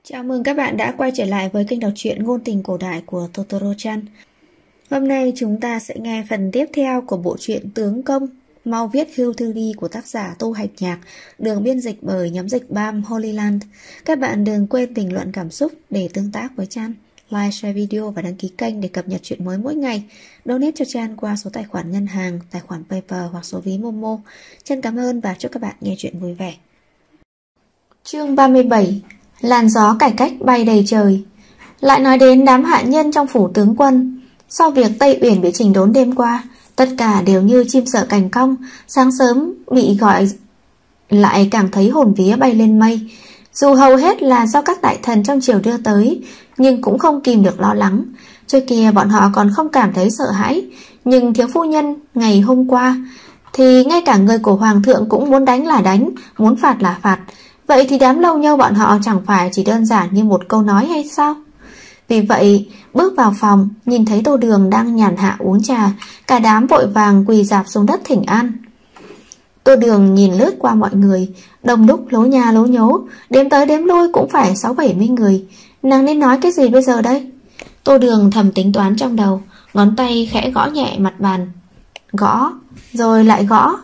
Chào mừng các bạn đã quay trở lại với kênh đọc truyện ngôn tình cổ đại của Totoro-chan. Hôm nay chúng ta sẽ nghe phần tiếp theo của bộ truyện Tướng Công Mau Viết Hưu Thư Đi của tác giả Tu Hạch Nhạc, được biên dịch bởi nhóm dịch BAM Holyland. Các bạn đừng quên bình luận cảm xúc để tương tác với Chan, like, share video và đăng ký kênh để cập nhật chuyện mới mỗi ngày. Donate cho Chan qua số tài khoản ngân hàng, tài khoản PayPal hoặc số ví Momo. Chan cảm ơn và chúc các bạn nghe chuyện vui vẻ. Chương 37. Làn gió cải cách bay đầy trời. Lại nói đến đám hạ nhân trong phủ tướng quân. Sau việc Tây Uyển bị chỉnh đốn đêm qua, tất cả đều như chim sợ cành cong. Sáng sớm bị gọi lại càng thấy hồn vía bay lên mây. Dù hầu hết là do các đại thần trong triều đưa tới, nhưng cũng không kìm được lo lắng. Trước kia bọn họ còn không cảm thấy sợ hãi, nhưng thiếu phu nhân ngày hôm qua thì ngay cả người của hoàng thượng cũng muốn đánh là đánh, muốn phạt là phạt. Vậy thì đám lâu nhâu bọn họ chẳng phải chỉ đơn giản như một câu nói hay sao? Vì vậy, bước vào phòng, nhìn thấy Tô Đường đang nhàn hạ uống trà, cả đám vội vàng quỳ rạp xuống đất thỉnh an. Tô Đường nhìn lướt qua mọi người, đông đúc lố nha lố nhố, đếm tới đếm lui cũng phải 60-70 người. Nàng nên nói cái gì bây giờ đây? Tô Đường thầm tính toán trong đầu, ngón tay khẽ gõ nhẹ mặt bàn. Gõ, rồi lại gõ.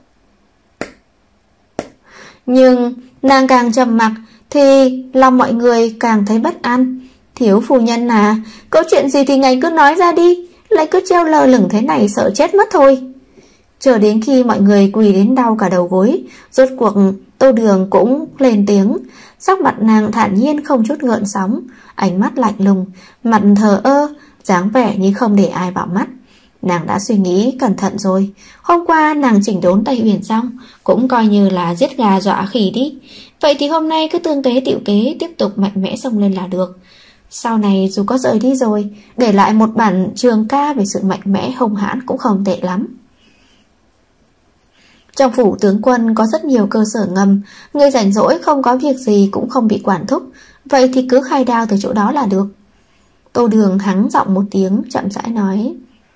Nhưng nàng càng trầm mặc thì lòng mọi người càng thấy bất an. Thiếu phu nhân à, có chuyện gì thì ngài cứ nói ra đi, lại cứ treo lơ lửng thế này sợ chết mất thôi. Chờ đến khi mọi người quỳ đến đau cả đầu gối, rốt cuộc Tô Đường cũng lên tiếng. Sắc mặt nàng thản nhiên không chút gợn sóng, ánh mắt lạnh lùng, mặt thờ ơ, dáng vẻ như không để ai vào mắt. Nàng đã suy nghĩ cẩn thận rồi. Hôm qua nàng chỉnh đốn Tây Uyển xong, cũng coi như là giết gà dọa khỉ đi. Vậy thì hôm nay cứ tương kế tựu kế, tiếp tục mạnh mẽ xông lên là được. Sau này dù có rời đi rồi, để lại một bản trường ca về sự mạnh mẽ hung hãn cũng không tệ lắm. Trong phủ tướng quân có rất nhiều cơ sở ngầm, người rảnh rỗi không có việc gì cũng không bị quản thúc. Vậy thì cứ khai đao từ chỗ đó là được. Tô Đường hắng giọng một tiếng, chậm rãi nói.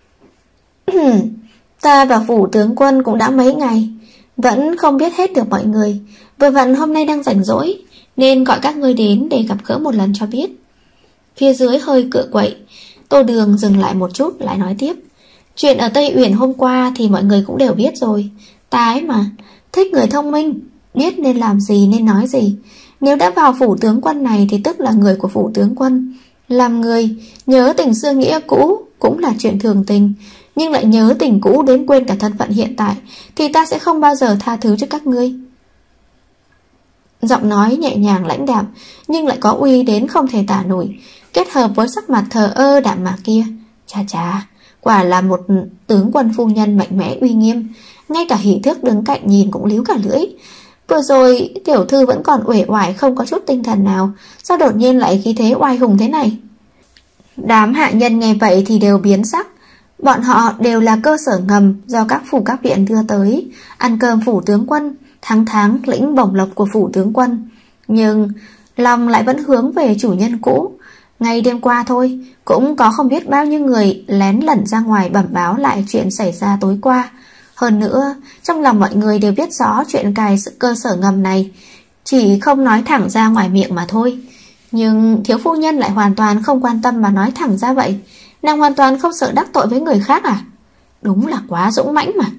Ta vào phủ tướng quân cũng đã mấy ngày, vẫn không biết hết được mọi người. Vừa vặn hôm nay đang rảnh rỗi, nên gọi các ngươi đến để gặp gỡ một lần cho biết. Phía dưới hơi cựa quậy, Tô Đường dừng lại một chút lại nói tiếp. Chuyện ở Tây Uyển hôm qua thì mọi người cũng đều biết rồi. Ta ấy mà, thích người thông minh, biết nên làm gì nên nói gì. Nếu đã vào phủ tướng quân này thì tức là người của phủ tướng quân. Làm người, nhớ tình xưa nghĩa cũ cũng là chuyện thường tình, nhưng lại nhớ tình cũ đến quên cả thân phận hiện tại thì ta sẽ không bao giờ tha thứ cho các ngươi. Giọng nói nhẹ nhàng lãnh đạm, nhưng lại có uy đến không thể tả nổi, kết hợp với sắc mặt thờ ơ đạm mạc kia. Chà chà, quả là một tướng quân phu nhân mạnh mẽ uy nghiêm. Ngay cả Hỷ Thước đứng cạnh nhìn cũng líu cả lưỡi. Vừa rồi tiểu thư vẫn còn uể oải không có chút tinh thần nào, sao đột nhiên lại khí thế oai hùng thế này? Đám hạ nhân nghe vậy thì đều biến sắc. Bọn họ đều là cơ sở ngầm do các phủ các viện đưa tới, ăn cơm phủ tướng quân, tháng lĩnh bổng lộc của phủ tướng quân. Nhưng lòng lại vẫn hướng về chủ nhân cũ. Ngay đêm qua thôi, cũng có không biết bao nhiêu người lén lẩn ra ngoài bẩm báo lại chuyện xảy ra tối qua. Hơn nữa, trong lòng mọi người đều biết rõ chuyện cài cơ sở ngầm này, chỉ không nói thẳng ra ngoài miệng mà thôi. Nhưng thiếu phu nhân lại hoàn toàn không quan tâm mà nói thẳng ra vậy. Nàng hoàn toàn không sợ đắc tội với người khác à? Đúng là quá dũng mãnh mà.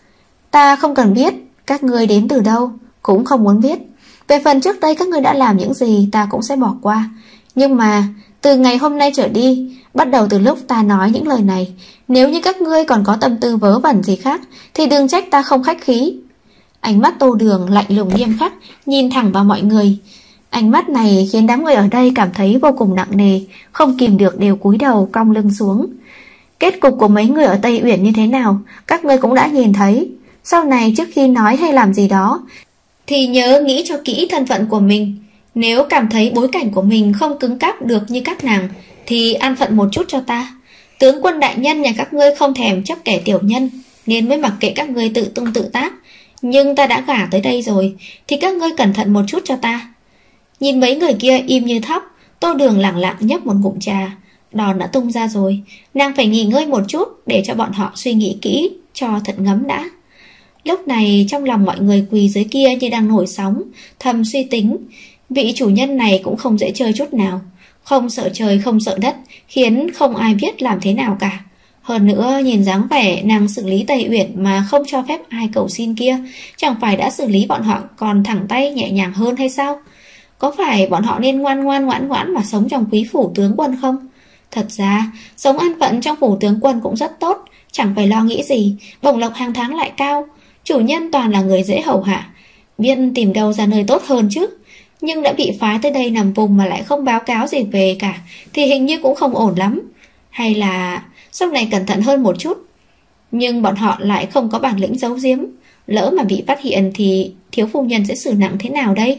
Ta không cần biết các ngươi đến từ đâu, cũng không muốn biết. Về phần trước đây các ngươi đã làm những gì ta cũng sẽ bỏ qua. Nhưng mà từ ngày hôm nay trở đi, bắt đầu từ lúc ta nói những lời này, nếu như các ngươi còn có tâm tư vớ vẩn gì khác thì đừng trách ta không khách khí. Ánh mắt Tô Đường lạnh lùng nghiêm khắc, nhìn thẳng vào mọi người. Ánh mắt này khiến đám người ở đây cảm thấy vô cùng nặng nề, không kìm được đều cúi đầu cong lưng xuống. Kết cục của mấy người ở Tây Uyển như thế nào, các ngươi cũng đã nhìn thấy. Sau này trước khi nói hay làm gì đó thì nhớ nghĩ cho kỹ thân phận của mình. Nếu cảm thấy bối cảnh của mình không cứng cáp được như các nàng thì an phận một chút cho ta. Tướng quân đại nhân nhà các ngươi không thèm chấp kẻ tiểu nhân, nên mới mặc kệ các ngươi tự tung tự tác. Nhưng ta đã gả tới đây rồi thì các ngươi cẩn thận một chút cho ta. Nhìn mấy người kia im như thóc, Tô Đường lẳng lặng nhấp một ngụm trà. Đòn đã tung ra rồi, nàng phải nghỉ ngơi một chút để cho bọn họ suy nghĩ kỹ cho thật ngấm đã. Lúc này trong lòng mọi người quỳ dưới kia như đang nổi sóng, thầm suy tính. Vị chủ nhân này cũng không dễ chơi chút nào, không sợ trời không sợ đất, khiến không ai biết làm thế nào cả. Hơn nữa nhìn dáng vẻ nàng xử lý Tây Uyển mà không cho phép ai cầu xin kia, chẳng phải đã xử lý bọn họ còn thẳng tay nhẹ nhàng hơn hay sao? Có phải bọn họ nên ngoan ngoãn mà sống trong quý phủ tướng quân không? Thật ra sống an phận trong phủ tướng quân cũng rất tốt, chẳng phải lo nghĩ gì, bổng lộc hàng tháng lại cao, chủ nhân toàn là người dễ hầu hạ, biết tìm đâu ra nơi tốt hơn chứ. Nhưng đã bị phái tới đây nằm vùng mà lại không báo cáo gì về cả, thì hình như cũng không ổn lắm. Hay là sau này cẩn thận hơn một chút. Nhưng bọn họ lại không có bản lĩnh giấu giếm, lỡ mà bị phát hiện thì thiếu phu nhân sẽ xử nặng thế nào đây?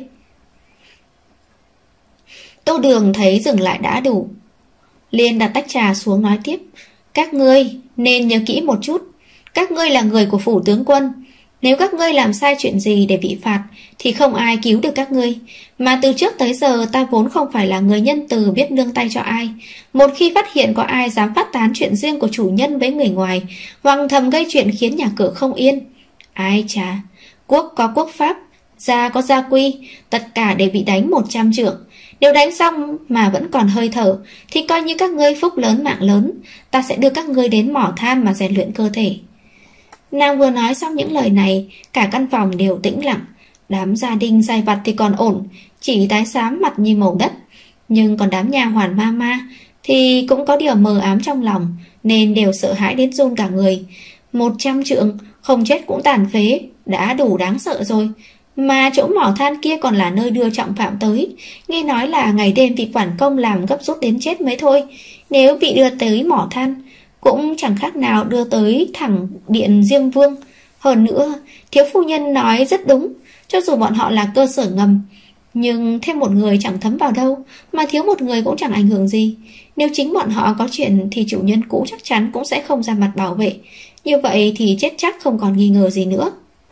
Tô Đường thấy dừng lại đã đủ, liền đặt tách trà xuống nói tiếp. Các ngươi nên nhớ kỹ một chút, các ngươi là người của phủ tướng quân. Nếu các ngươi làm sai chuyện gì để bị phạt thì không ai cứu được các ngươi. Mà từ trước tới giờ ta vốn không phải là người nhân từ biết nương tay cho ai. Một khi phát hiện có ai dám phát tán chuyện riêng của chủ nhân với người ngoài, hoặc thầm gây chuyện khiến nhà cửa không yên, ai chà, quốc có quốc pháp, gia có gia quy, tất cả đều bị đánh 100 trượng. Nếu đánh xong mà vẫn còn hơi thở thì coi như các ngươi phúc lớn mạng lớn. Ta sẽ đưa các ngươi đến mỏ than mà rèn luyện cơ thể. Nàng vừa nói xong những lời này, cả căn phòng đều tĩnh lặng. Đám gia đình sai vặt thì còn ổn, chỉ tái xám mặt như màu đất. Nhưng còn đám nha hoàn ma thì cũng có điều mờ ám trong lòng, nên đều sợ hãi đến run cả người. 100 trượng, không chết cũng tàn phế, đã đủ đáng sợ rồi. Mà chỗ mỏ than kia còn là nơi đưa trọng phạm tới. Nghe nói là ngày đêm bị quản công làm gấp rút đến chết mới thôi. Nếu bị đưa tới mỏ than cũng chẳng khác nào đưa tới thẳng điện Diêm Vương. Hơn nữa, thiếu phu nhân nói rất đúng, cho dù bọn họ là cơ sở ngầm, nhưng thêm một người chẳng thấm vào đâu, mà thiếu một người cũng chẳng ảnh hưởng gì. Nếu chính bọn họ có chuyện thì chủ nhân cũ chắc chắn cũng sẽ không ra mặt bảo vệ. Như vậy thì chết chắc không còn nghi ngờ gì nữa.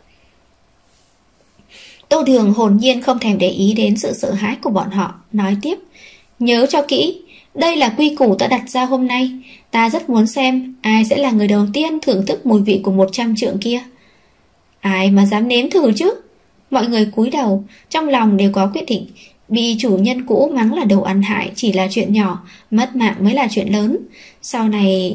Tô Đường hồn nhiên không thèm để ý đến sự sợ hãi của bọn họ, nói tiếp. Nhớ cho kỹ, đây là quy củ ta đặt ra hôm nay. Ta rất muốn xem ai sẽ là người đầu tiên thưởng thức mùi vị của 100 trượng kia. Ai mà dám nếm thử chứ? Mọi người cúi đầu, trong lòng đều có quyết định. Bị chủ nhân cũ mắng là đồ ăn hại chỉ là chuyện nhỏ, mất mạng mới là chuyện lớn. Sau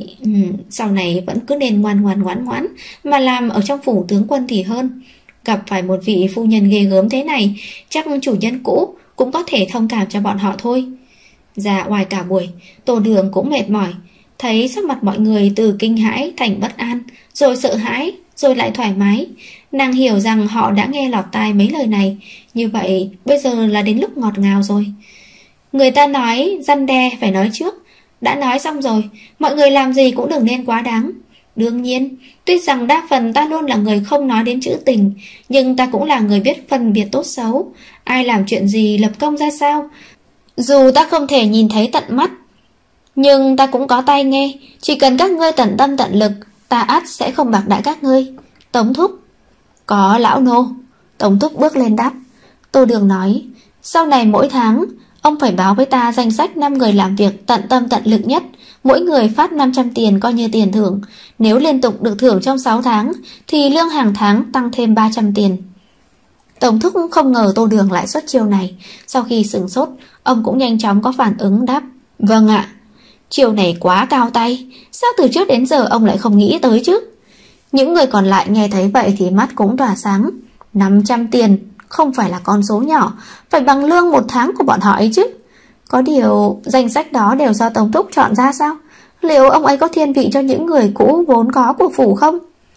này vẫn cứ nên ngoan mà làm ở trong phủ tướng quân thì hơn. Gặp phải một vị phu nhân ghê gớm thế này, chắc chủ nhân cũ cũng có thể thông cảm cho bọn họ thôi. Ra ngoài cả buổi, Tô Đường cũng mệt mỏi, thấy sắc mặt mọi người từ kinh hãi thành bất an, rồi sợ hãi, rồi lại thoải mái. Nàng hiểu rằng họ đã nghe lọt tai mấy lời này, như vậy bây giờ là đến lúc ngọt ngào rồi. Người ta nói răn đe phải nói trước, đã nói xong rồi, mọi người làm gì cũng đừng nên quá đáng. Đương nhiên, tuy rằng đa phần ta luôn là người không nói đến chữ tình, nhưng ta cũng là người biết phân biệt tốt xấu, ai làm chuyện gì lập công ra sao. Dù ta không thể nhìn thấy tận mắt, nhưng ta cũng có tai nghe, chỉ cần các ngươi tận tâm tận lực, ta ắt sẽ không bạc đãi các ngươi. Tống thúc. Có lão nô. Tống thúc bước lên đáp. Tô Đường nói, sau này mỗi tháng ông phải báo với ta danh sách 5 người làm việc tận tâm tận lực nhất, mỗi người phát 500 tiền coi như tiền thưởng. Nếu liên tục được thưởng trong 6 tháng thì lương hàng tháng tăng thêm 300 tiền. Tổng thúc không ngờ Tô Đường lại xuất chiêu này. Sau khi sửng sốt, ông cũng nhanh chóng có phản ứng đáp. Vâng ạ. Chiêu này quá cao tay, sao từ trước đến giờ ông lại không nghĩ tới chứ? Những người còn lại nghe thấy vậy thì mắt cũng tỏa sáng. 500 tiền không phải là con số nhỏ, phải bằng lương 1 tháng của bọn họ ấy chứ. Có điều danh sách đó đều do Tổng thúc chọn ra sao? Liệu ông ấy có thiên vị cho những người cũ vốn có của phủ không?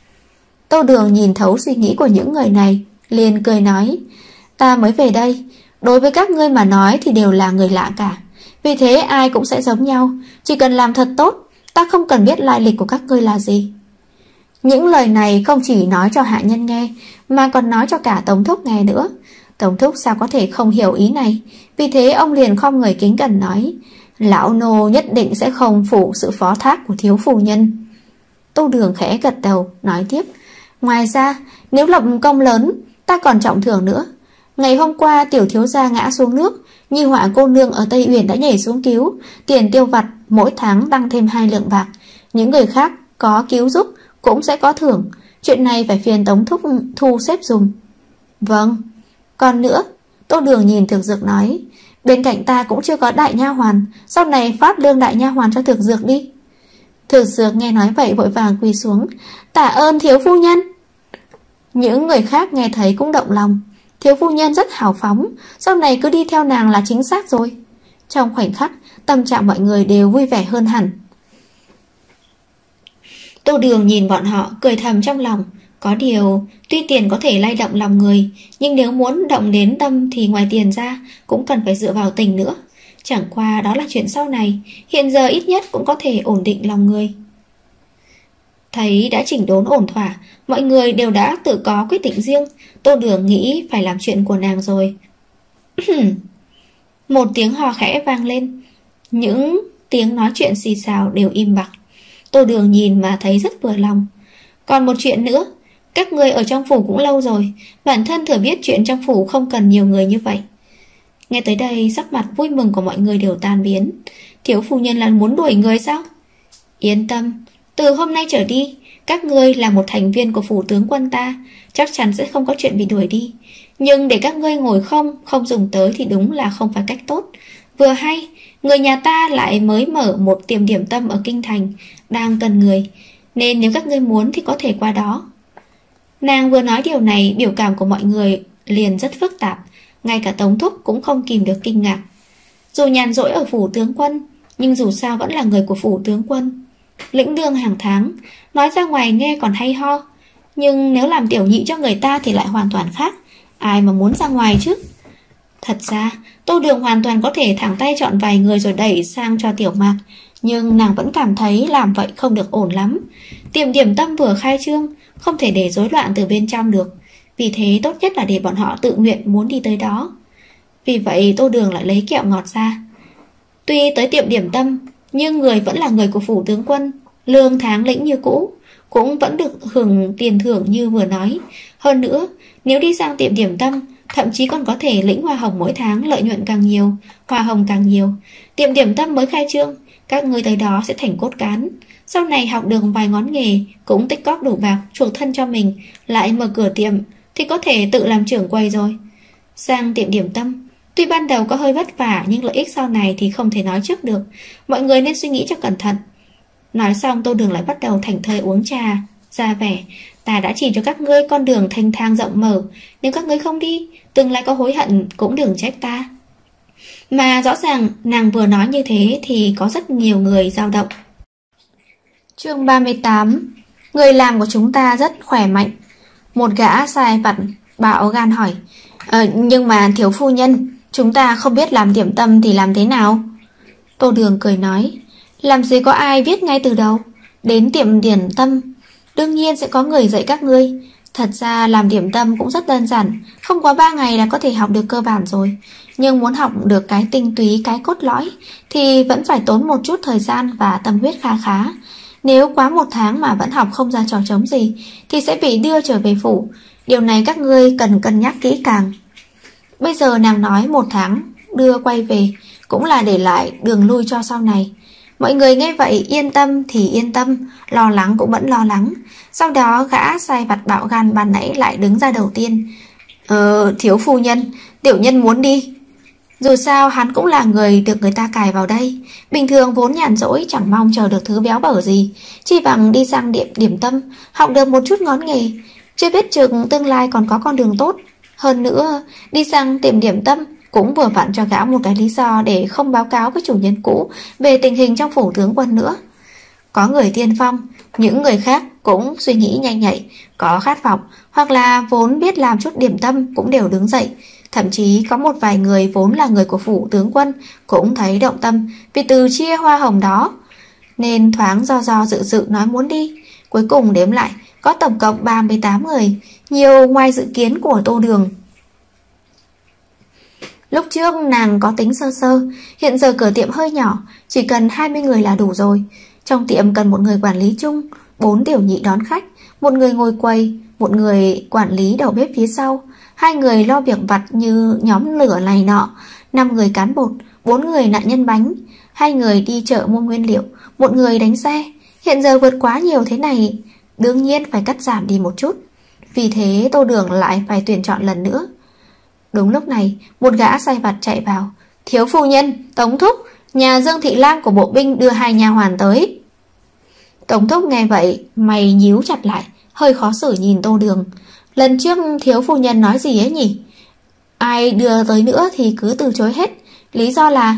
Tô Đường nhìn thấu suy nghĩ của những người này, liền cười nói, ta mới về đây, đối với các ngươi mà nói thì đều là người lạ cả. Vì thế ai cũng sẽ giống nhau, chỉ cần làm thật tốt, ta không cần biết lai lịch của các ngươi là gì. Những lời này không chỉ nói cho hạ nhân nghe, mà còn nói cho cả Tống thúc nghe nữa. Tống thúc sao có thể không hiểu ý này, vì thế ông liền khom người kính cẩn nói, lão nô nhất định sẽ không phụ sự phó thác của thiếu phu nhân. Tô Đường khẽ gật đầu, nói tiếp, ngoài ra nếu lập công lớn, ta còn trọng thưởng nữa. Ngày hôm qua tiểu thiếu gia ngã xuống nước, Nhi Họa cô nương ở Tây Uyển đã nhảy xuống cứu, tiền tiêu vặt mỗi tháng tăng thêm 2 lượng bạc. Những người khác có cứu giúp cũng sẽ có thưởng. Chuyện này phải phiền Tống thúc thu xếp dùm. Vâng. Còn nữa, Tô Đường nhìn Thực Dược nói, bên cạnh ta cũng chưa có đại nha hoàn, sau này phát lương đại nha hoàn cho Thực Dược đi. Thực Dược nghe nói vậy vội vàng quỳ xuống, tạ ơn thiếu phu nhân. Những người khác nghe thấy cũng động lòng, thiếu phu nhân rất hào phóng, sau này cứ đi theo nàng là chính xác rồi. Trong khoảnh khắc, tâm trạng mọi người đều vui vẻ hơn hẳn. Tô Đường nhìn bọn họ cười thầm trong lòng. Có điều, tuy tiền có thể lay động lòng người, nhưng nếu muốn động đến tâm thì ngoài tiền ra cũng cần phải dựa vào tình nữa. Chẳng qua đó là chuyện sau này, hiện giờ ít nhất cũng có thể ổn định lòng người. Thấy đã chỉnh đốn ổn thỏa, mọi người đều đã tự có quyết định riêng. Tô Đường nghĩ phải làm chuyện của nàng rồi. Một tiếng hò khẽ vang lên, những tiếng nói chuyện xì xào đều im bặt. Tô Đường nhìn mà thấy rất vừa lòng. Còn một chuyện nữa, các người ở trong phủ cũng lâu rồi, bản thân thừa biết chuyện trong phủ không cần nhiều người như vậy. Nghe tới đây, sắc mặt vui mừng của mọi người đều tan biến. Thiếu phu nhân là muốn đuổi người sao? Yên tâm, từ hôm nay trở đi, các ngươi là một thành viên của phủ tướng quân ta, chắc chắn sẽ không có chuyện bị đuổi đi. Nhưng để các ngươi ngồi không dùng tới thì đúng là không phải cách tốt. Vừa hay, người nhà ta lại mới mở một tiệm điểm tâm ở kinh thành, đang cần người, nên nếu các ngươi muốn thì có thể qua đó. Nàng vừa nói điều này, biểu cảm của mọi người liền rất phức tạp, ngay cả Tống Thúc cũng không kìm được kinh ngạc. Dù nhàn rỗi ở phủ tướng quân, nhưng dù sao vẫn là người của phủ tướng quân, lĩnh lương hàng tháng, nói ra ngoài nghe còn hay ho, nhưng nếu làm tiểu nhị cho người ta thì lại hoàn toàn khác. Ai mà muốn ra ngoài chứ? Thật ra, Tô Đường hoàn toàn có thể thẳng tay chọn vài người rồi đẩy sang cho Tiểu Mạc, nhưng nàng vẫn cảm thấy làm vậy không được ổn lắm. Tiệm điểm tâm vừa khai trương, không thể để rối loạn từ bên trong được, vì thế tốt nhất là để bọn họ tự nguyện muốn đi tới đó. Vì vậy Tô Đường lại lấy kẹo ngọt ra. Tuy tới tiệm điểm tâm, nhưng người vẫn là người của phủ tướng quân, lương tháng lĩnh như cũ, cũng vẫn được hưởng tiền thưởng như vừa nói. Hơn nữa, nếu đi sang tiệm điểm tâm, thậm chí còn có thể lĩnh hoa hồng mỗi tháng, lợi nhuận càng nhiều, hoa hồng càng nhiều. Tiệm điểm tâm mới khai trương, các người tới đó sẽ thành cốt cán. Sau này học được vài ngón nghề, cũng tích cóp đủ bạc, chuộc thân cho mình, lại mở cửa tiệm, thì có thể tự làm trưởng quầy rồi. Sang tiệm điểm tâm, tuy ban đầu có hơi vất vả, nhưng lợi ích sau này thì không thể nói trước được. Mọi người nên suy nghĩ cho cẩn thận. Nói xong, Tô Đường lại bắt đầu thảnh thơi uống trà, ra vẻ, ta đã chỉ cho các ngươi con đường thanh thang rộng mở, nếu các ngươi không đi, tương lai có hối hận cũng đừng trách ta. Mà rõ ràng nàng vừa nói như thế thì có rất nhiều người dao động. Chương 38. Người làm của chúng ta rất khỏe mạnh. Một gã sai vặt bạo gan hỏi, nhưng mà thiếu phu nhân, chúng ta không biết làm điểm tâm thì làm thế nào? Tô Đường cười nói, làm gì có ai biết ngay từ đầu. Đến tiệm điểm tâm, đương nhiên sẽ có người dạy các ngươi. Thật ra làm điểm tâm cũng rất đơn giản, không quá 3 ngày là có thể học được cơ bản rồi. Nhưng muốn học được cái tinh túy, cái cốt lõi thì vẫn phải tốn một chút thời gian và tâm huyết khá khá. Nếu quá 1 tháng mà vẫn học không ra trò trống gì thì sẽ bị đưa trở về phủ. Điều này các ngươi cần cân nhắc kỹ càng. Bây giờ nàng nói 1 tháng đưa quay về cũng là để lại đường lui cho sau này. Mọi người nghe vậy yên tâm thì yên tâm, lo lắng cũng vẫn lo lắng. Sau đó gã sai vặt bạo gan ban nãy lại đứng ra đầu tiên. Thiếu phu nhân, tiểu nhân muốn đi. Dù sao hắn cũng là người được người ta cài vào đây, bình thường vốn nhàn rỗi chẳng mong chờ được thứ béo bở gì, chi bằng đi sang điểm tâm, học được một chút ngón nghề, chưa biết chừng tương lai còn có con đường tốt. Hơn nữa, đi sang tiệm điểm tâm cũng vừa vặn cho gã một cái lý do để không báo cáo với chủ nhân cũ về tình hình trong phủ tướng quân nữa. Có người tiên phong, những người khác cũng suy nghĩ nhanh nhạy, có khát vọng, hoặc là vốn biết làm chút điểm tâm cũng đều đứng dậy. Thậm chí có một vài người vốn là người của phủ tướng quân cũng thấy động tâm vì từ chia hoa hồng đó, nên thoáng do dự nói muốn đi. Cuối cùng đếm lại có tổng cộng 38 người, nhiều ngoài dự kiến của Tô Đường. Lúc trước nàng có tính sơ sơ, hiện giờ cửa tiệm hơi nhỏ, chỉ cần 20 người là đủ rồi. Trong tiệm cần một người quản lý chung, 4 tiểu nhị đón khách, một người ngồi quầy, một người quản lý đầu bếp phía sau, 2 người lo việc vặt như nhóm lửa này nọ, 5 người cán bột, 4 người nạn nhân bánh, 2 người đi chợ mua nguyên liệu, 1 người đánh xe. Hiện giờ vượt quá nhiều thế này, đương nhiên phải cắt giảm đi một chút. Vì thế Tô Đường lại phải tuyển chọn lần nữa. Đúng lúc này, một gã sai vặt chạy vào. Thiếu phu nhân, Tống thúc, nhà Dương Thị Lang của bộ binh đưa 2 nha hoàn tới. Tống thúc nghe vậy, mày nhíu chặt lại, hơi khó xử nhìn Tô Đường. Lần trước thiếu phu nhân nói gì ấy nhỉ? Ai đưa tới nữa thì cứ từ chối hết. Lý do là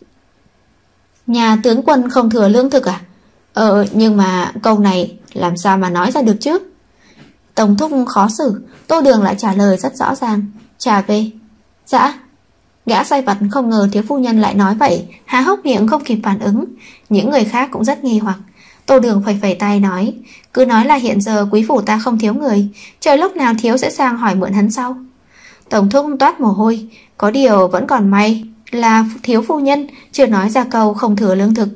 nhà tướng quân không thừa lương thực à? Nhưng mà câu này làm sao mà nói ra được chứ? Tống thúc khó xử. Tô Đường lại trả lời rất rõ ràng. Trả về. Dạ. Gã sai vặt không ngờ thiếu phu nhân lại nói vậy, há hốc miệng không kịp phản ứng. Những người khác cũng rất nghi hoặc. Tô Đường phẩy phẩy tay nói, cứ nói là hiện giờ quý phủ ta không thiếu người, chờ lúc nào thiếu sẽ sang hỏi mượn hắn sau. Tổng thúc toát mồ hôi, có điều vẫn còn may là thiếu phu nhân chưa nói ra câu không thừa lương thực.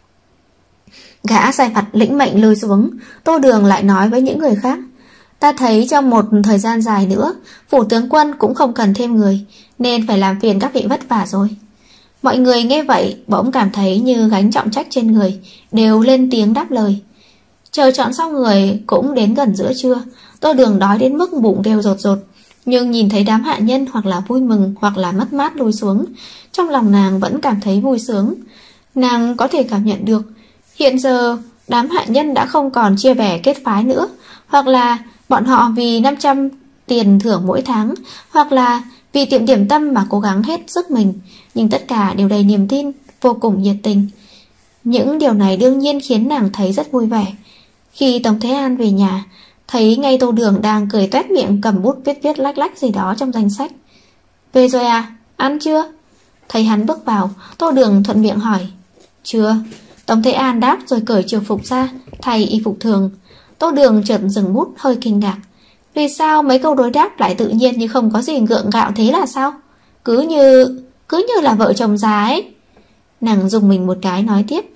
Gã sai vặt lĩnh mệnh lùi xuống. Tô Đường lại nói với những người khác, ta thấy trong một thời gian dài nữa phủ tướng quân cũng không cần thêm người, nên phải làm phiền các vị vất vả rồi. Mọi người nghe vậy bỗng cảm thấy như gánh trọng trách trên người, đều lên tiếng đáp lời. Chờ chọn xong người cũng đến gần giữa trưa. Tô Đường đói đến mức bụng kêu rột rột, nhưng nhìn thấy đám hạ nhân hoặc là vui mừng hoặc là mất mát lùi xuống, trong lòng nàng vẫn cảm thấy vui sướng. Nàng có thể cảm nhận được hiện giờ đám hạ nhân đã không còn chia bè kết phái nữa, hoặc là bọn họ vì 500 tiền thưởng mỗi tháng, hoặc là vì tiệm điểm tâm mà cố gắng hết sức mình, nhưng tất cả đều đầy niềm tin, vô cùng nhiệt tình. Những điều này đương nhiên khiến nàng thấy rất vui vẻ. Khi Tống Thế An về nhà, thấy ngay Tô Đường đang cười toét miệng cầm bút viết lách lách gì đó trong danh sách. Về rồi à? Ăn chưa? Thấy hắn bước vào, Tô Đường thuận miệng hỏi. Chưa. Tống Thế An đáp rồi cởi triều phục ra, thay y phục thường. Tô Đường chợt dừng bút hơi kinh ngạc. Vì sao mấy câu đối đáp lại tự nhiên như không có gì gượng gạo thế là sao? Cứ như là vợ chồng già ấy. Nàng dùng mình một cái nói tiếp.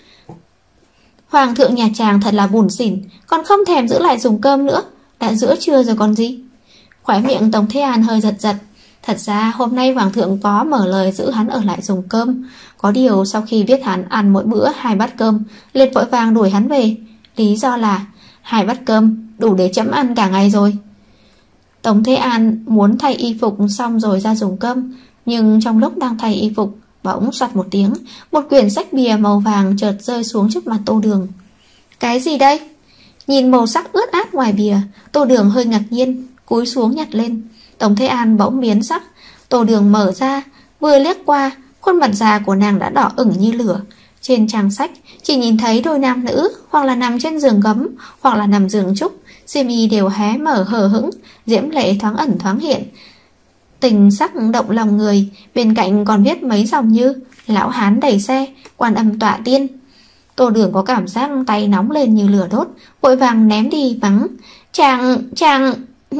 Hoàng thượng nhà chàng thật là bủn xỉn, còn không thèm giữ lại dùng cơm nữa. Đã giữa trưa rồi còn gì? Khóe miệng Tống Thế An hơi giật giật. Thật ra hôm nay hoàng thượng có mở lời giữ hắn ở lại dùng cơm. Có điều sau khi biết hắn ăn mỗi bữa 2 bát cơm, liền vội vàng đuổi hắn về. Lý do là 2 bát cơm đủ để chấm ăn cả ngày rồi. Tống Thế An muốn thay y phục xong rồi ra dùng cơm, nhưng trong lúc đang thay y phục, bỗng soạt một tiếng, một quyển sách bìa màu vàng chợt rơi xuống trước mặt Tô Đường. Cái gì đây? Nhìn màu sắc ướt át ngoài bìa, Tô Đường hơi ngạc nhiên, cúi xuống nhặt lên. Tống Thế An bỗng biến sắc. Tô Đường mở ra, vừa liếc qua, khuôn mặt già của nàng đã đỏ ửng như lửa. Trên trang sách chỉ nhìn thấy đôi nam nữ, hoặc là nằm trên giường gấm, hoặc là nằm giường trúc, xiêm y đều hé mở hờ hững, diễm lệ thoáng ẩn thoáng hiện, tình sắc động lòng người. Bên cạnh còn viết mấy dòng như lão hán đẩy xe, quan âm tọa tiên. Tô Đường có cảm giác tay nóng lên như lửa đốt, vội vàng ném đi mắng. Chàng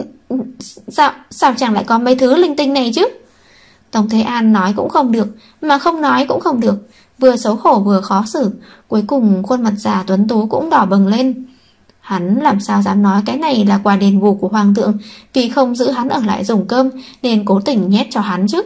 Sao chàng lại có mấy thứ linh tinh này chứ? Tống Thế An nói cũng không được, mà không nói cũng không được, vừa xấu hổ vừa khó xử. Cuối cùng khuôn mặt già tuấn tú cũng đỏ bừng lên. Hắn làm sao dám nói cái này là quà đền bù của hoàng thượng, vì không giữ hắn ở lại dùng cơm nên cố tình nhét cho hắn chứ.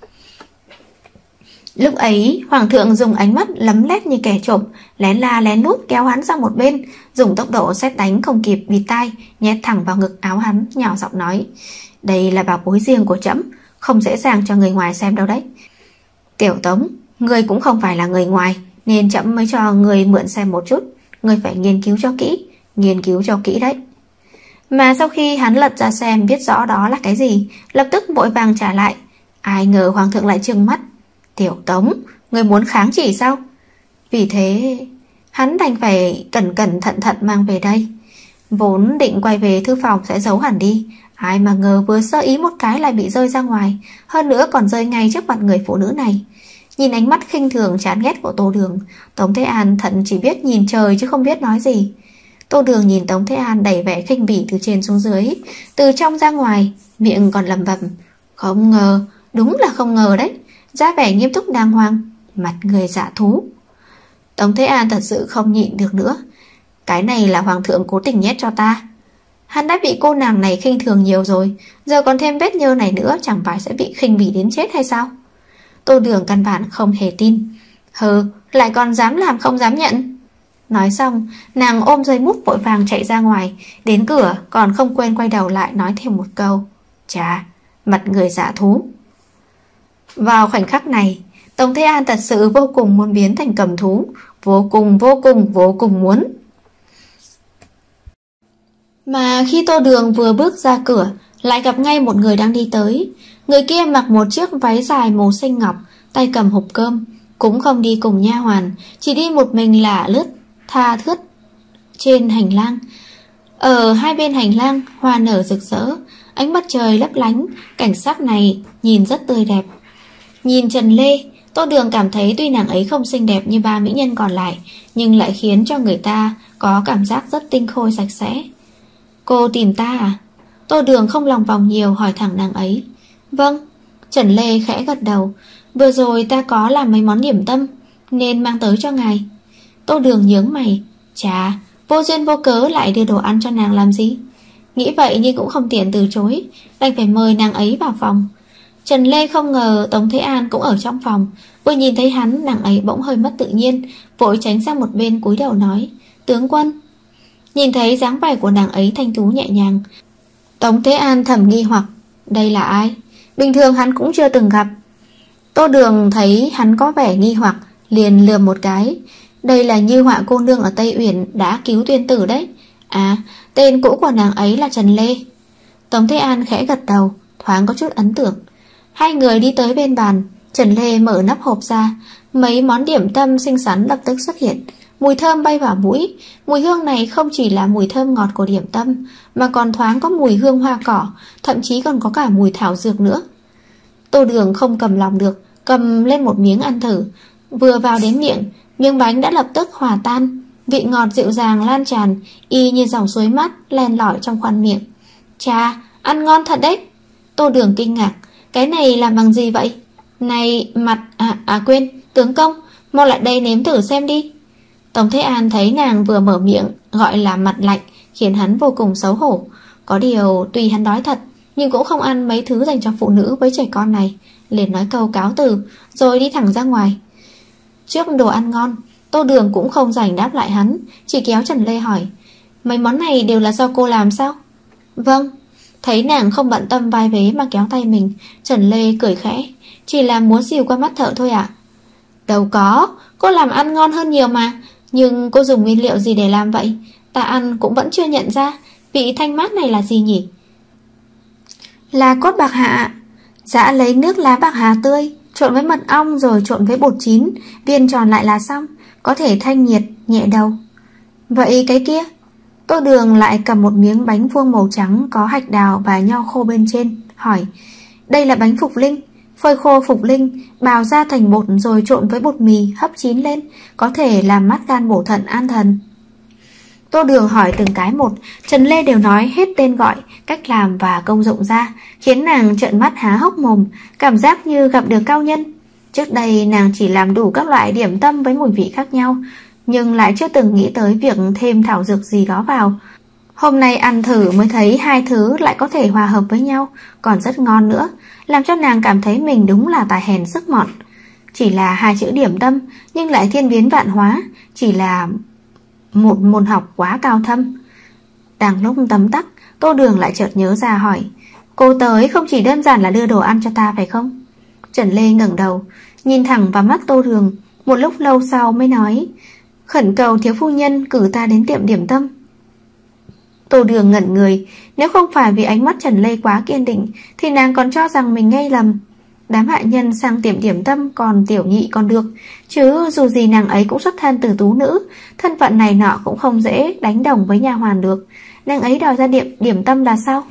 Lúc ấy hoàng thượng dùng ánh mắt lấm lét như kẻ trộm, lén la lén lút kéo hắn sang một bên, dùng tốc độ sét đánh không kịp bịt tai, nhét thẳng vào ngực áo hắn, nhỏ giọng nói. Đây là bảo bối riêng của trẫm, không dễ dàng cho người ngoài xem đâu đấy. Tiểu Tống, người cũng không phải là người ngoài, nên trẫm mới cho người mượn xem một chút. Người phải nghiên cứu cho kỹ đấy. Mà sau khi hắn lật ra xem biết rõ đó là cái gì, lập tức vội vàng trả lại. Ai ngờ hoàng thượng lại trừng mắt. Tiểu Tống, người muốn kháng chỉ sao? Vì thế hắn đành phải cẩn thận mang về đây. Vốn định quay về thư phòng sẽ giấu hẳn đi, ai mà ngờ vừa sơ ý một cái lại bị rơi ra ngoài, hơn nữa còn rơi ngay trước mặt người phụ nữ này. Nhìn ánh mắt khinh thường chán ghét của Tô Đường, Tống Thế An thận chỉ biết nhìn trời chứ không biết nói gì. Tô Đường nhìn Tống Thế An đầy vẻ khinh bỉ từ trên xuống dưới, từ trong ra ngoài, miệng còn lẩm bẩm. Không ngờ, đúng là không ngờ đấy. Ra vẻ nghiêm túc đàng hoàng, mặt người dạ thú. Tống Thế An thật sự không nhịn được nữa. Cái này là hoàng thượng cố tình nhét cho ta. Hắn đã bị cô nàng này khinh thường nhiều rồi, giờ còn thêm vết nhơ này nữa, chẳng phải sẽ bị khinh bỉ đến chết hay sao? Tô Đường căn bản không hề tin. Hừ, lại còn dám làm không dám nhận. Nói xong, nàng ôm dây mút vội vàng chạy ra ngoài, đến cửa còn không quên quay đầu lại nói thêm một câu. Chà, mặt người dạ thú. Vào khoảnh khắc này, Tống Thế An thật sự vô cùng muốn biến thành cầm thú, vô cùng muốn. Mà khi Tô Đường vừa bước ra cửa, lại gặp ngay một người đang đi tới. Người kia mặc một chiếc váy dài màu xanh ngọc, tay cầm hộp cơm, cũng không đi cùng nha hoàn, chỉ đi một mình lả lướt tha thướt trên hành lang. Ở hai bên hành lang hoa nở rực rỡ, ánh mặt trời lấp lánh, cảnh sắc này nhìn rất tươi đẹp. Nhìn Trần Lê, Tô Đường cảm thấy tuy nàng ấy không xinh đẹp như ba mỹ nhân còn lại, nhưng lại khiến cho người ta có cảm giác rất tinh khôi sạch sẽ. Cô tìm ta à? Tô Đường không lòng vòng nhiều hỏi thẳng nàng ấy. Vâng. Trần Lê khẽ gật đầu. Vừa rồi ta có làm mấy món điểm tâm nên mang tới cho ngài. Tô Đường nhướng mày. Chà, vô duyên vô cớ lại đưa đồ ăn cho nàng làm gì? Nghĩ vậy nhưng cũng không tiện từ chối, đành phải mời nàng ấy vào phòng. Trần Lê không ngờ Tống Thế An cũng ở trong phòng. Vừa nhìn thấy hắn, nàng ấy bỗng hơi mất tự nhiên, vội tránh sang một bên cúi đầu nói. Tướng quân. Nhìn thấy dáng vẻ của nàng ấy thanh tú nhẹ nhàng, Tống Thế An thầm nghi hoặc, đây là ai? Bình thường hắn cũng chưa từng gặp. Tô Đường thấy hắn có vẻ nghi hoặc, liền lườm một cái. Đây là Như Họa cô nương ở Tây Uyển đã cứu tuyên tử đấy. À, tên cũ của nàng ấy là Trần Lê. Tống Thế An khẽ gật đầu, thoáng có chút ấn tượng. Hai người đi tới bên bàn. Trần Lê mở nắp hộp ra, mấy món điểm tâm xinh xắn lập tức xuất hiện. Mùi thơm bay vào mũi. Mùi hương này không chỉ là mùi thơm ngọt của điểm tâm, mà còn thoáng có mùi hương hoa cỏ, thậm chí còn có cả mùi thảo dược nữa. Tô Đường không cầm lòng được, cầm lên một miếng ăn thử. Vừa vào đến miệng, miếng bánh đã lập tức hòa tan. Vị ngọt dịu dàng lan tràn, y như dòng suối mát len lỏi trong khoang miệng. Chà, ăn ngon thật đấy. Tô Đường kinh ngạc. Cái này làm bằng gì vậy? Này, mặt... quên, tướng công, mau lại đây nếm thử xem đi. Tống Thế An thấy nàng vừa mở miệng gọi là mặt lạnh, khiến hắn vô cùng xấu hổ. Có điều tuy hắn đói thật, nhưng cũng không ăn mấy thứ dành cho phụ nữ với trẻ con này. Liền nói câu cáo từ, rồi đi thẳng ra ngoài. Trước đồ ăn ngon, Tô Đường cũng không rảnh đáp lại hắn, chỉ kéo Trần Lê hỏi. Mấy món này đều là do cô làm sao? Vâng. Thấy nàng không bận tâm vai vế mà kéo tay mình, Trần Lê cười khẽ. Chỉ là muốn xìu qua mắt thợ thôi ạ. Đâu có, cô làm ăn ngon hơn nhiều mà. Nhưng cô dùng nguyên liệu gì để làm vậy? Ta ăn cũng vẫn chưa nhận ra. Vị thanh mát này là gì nhỉ? Là cốt bạc hà. Dạ, lấy nước lá bạc hà tươi, trộn với mật ong rồi trộn với bột chín, viên tròn lại là xong. Có thể thanh nhiệt, nhẹ đầu. Vậy cái kia? Tô Đường lại cầm một miếng bánh vuông màu trắng có hạch đào và nho khô bên trên, hỏi. Đây là bánh phục linh. Phơi khô phục linh, bào ra thành bột rồi trộn với bột mì hấp chín lên, có thể làm mát gan bổ thận an thần. Tô Đường hỏi từng cái một, Trần Lê đều nói hết tên gọi, cách làm và công dụng ra, khiến nàng trợn mắt há hốc mồm, cảm giác như gặp được cao nhân. Trước đây nàng chỉ làm đủ các loại điểm tâm với mùi vị khác nhau, nhưng lại chưa từng nghĩ tới việc thêm thảo dược gì đó vào. Hôm nay ăn thử mới thấy hai thứ lại có thể hòa hợp với nhau, còn rất ngon nữa, làm cho nàng cảm thấy mình đúng là tài hèn sức mọn. Chỉ là hai chữ điểm tâm, nhưng lại thiên biến vạn hóa, chỉ là một môn học quá cao thâm. Đang lúc tấm tắc, Tô Đường lại chợt nhớ ra hỏi. Cô tới không chỉ đơn giản là đưa đồ ăn cho ta phải không? Trần Lê ngẩng đầu, nhìn thẳng vào mắt Tô Đường, một lúc lâu sau mới nói. Khẩn cầu thiếu phu nhân cử ta đến tiệm điểm tâm. Tô Đường ngẩn người, nếu không phải vì ánh mắt Trần Lê quá kiên định thì nàng còn cho rằng mình nghe lầm. Đám hạ nhân sang tiệm điểm tâm còn tiểu nhị còn được, chứ dù gì nàng ấy cũng xuất thân từ tú nữ, thân phận này nọ cũng không dễ đánh đồng với nha hoàn được. Nàng ấy đòi ra điểm tâm là sao?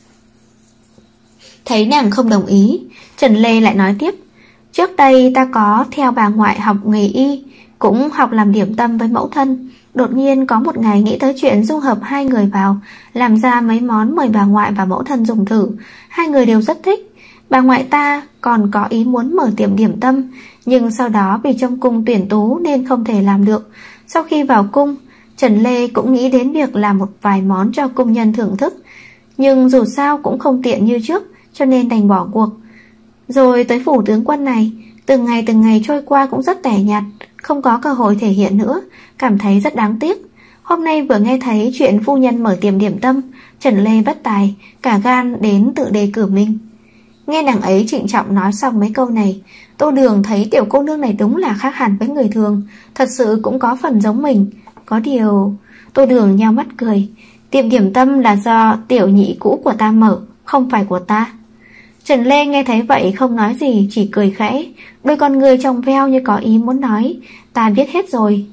Thấy nàng không đồng ý, Trần Lê lại nói tiếp. Trước đây ta có theo bà ngoại học nghề y, cũng học làm điểm tâm với mẫu thân. Đột nhiên có một ngày nghĩ tới chuyện dung hợp hai người vào, làm ra mấy món mời bà ngoại và mẫu thân dùng thử. Hai người đều rất thích. Bà ngoại ta còn có ý muốn mở tiệm điểm tâm, nhưng sau đó vì trong cung tuyển tú nên không thể làm được. Sau khi vào cung, Trần Lê cũng nghĩ đến việc làm một vài món cho cung nhân thưởng thức, nhưng dù sao cũng không tiện như trước, cho nên đành bỏ cuộc. Rồi tới phủ tướng quân này, từng ngày trôi qua cũng rất tẻ nhạt, không có cơ hội thể hiện nữa, cảm thấy rất đáng tiếc. Hôm nay vừa nghe thấy chuyện phu nhân mở tiệm điểm tâm, Trần Lê bất tài, cả gan đến tự đề cử mình. Nghe nàng ấy trịnh trọng nói xong mấy câu này, Tô Đường thấy tiểu cô nương này đúng là khác hẳn với người thường, thật sự cũng có phần giống mình. Có điều... Tô Đường nheo mắt cười. Tiệm điểm tâm là do tiểu nhị cũ của ta mở, không phải của ta. Trần Lê nghe thấy vậy không nói gì, chỉ cười khẽ, đôi con người trong veo như có ý muốn nói, ta biết hết rồi.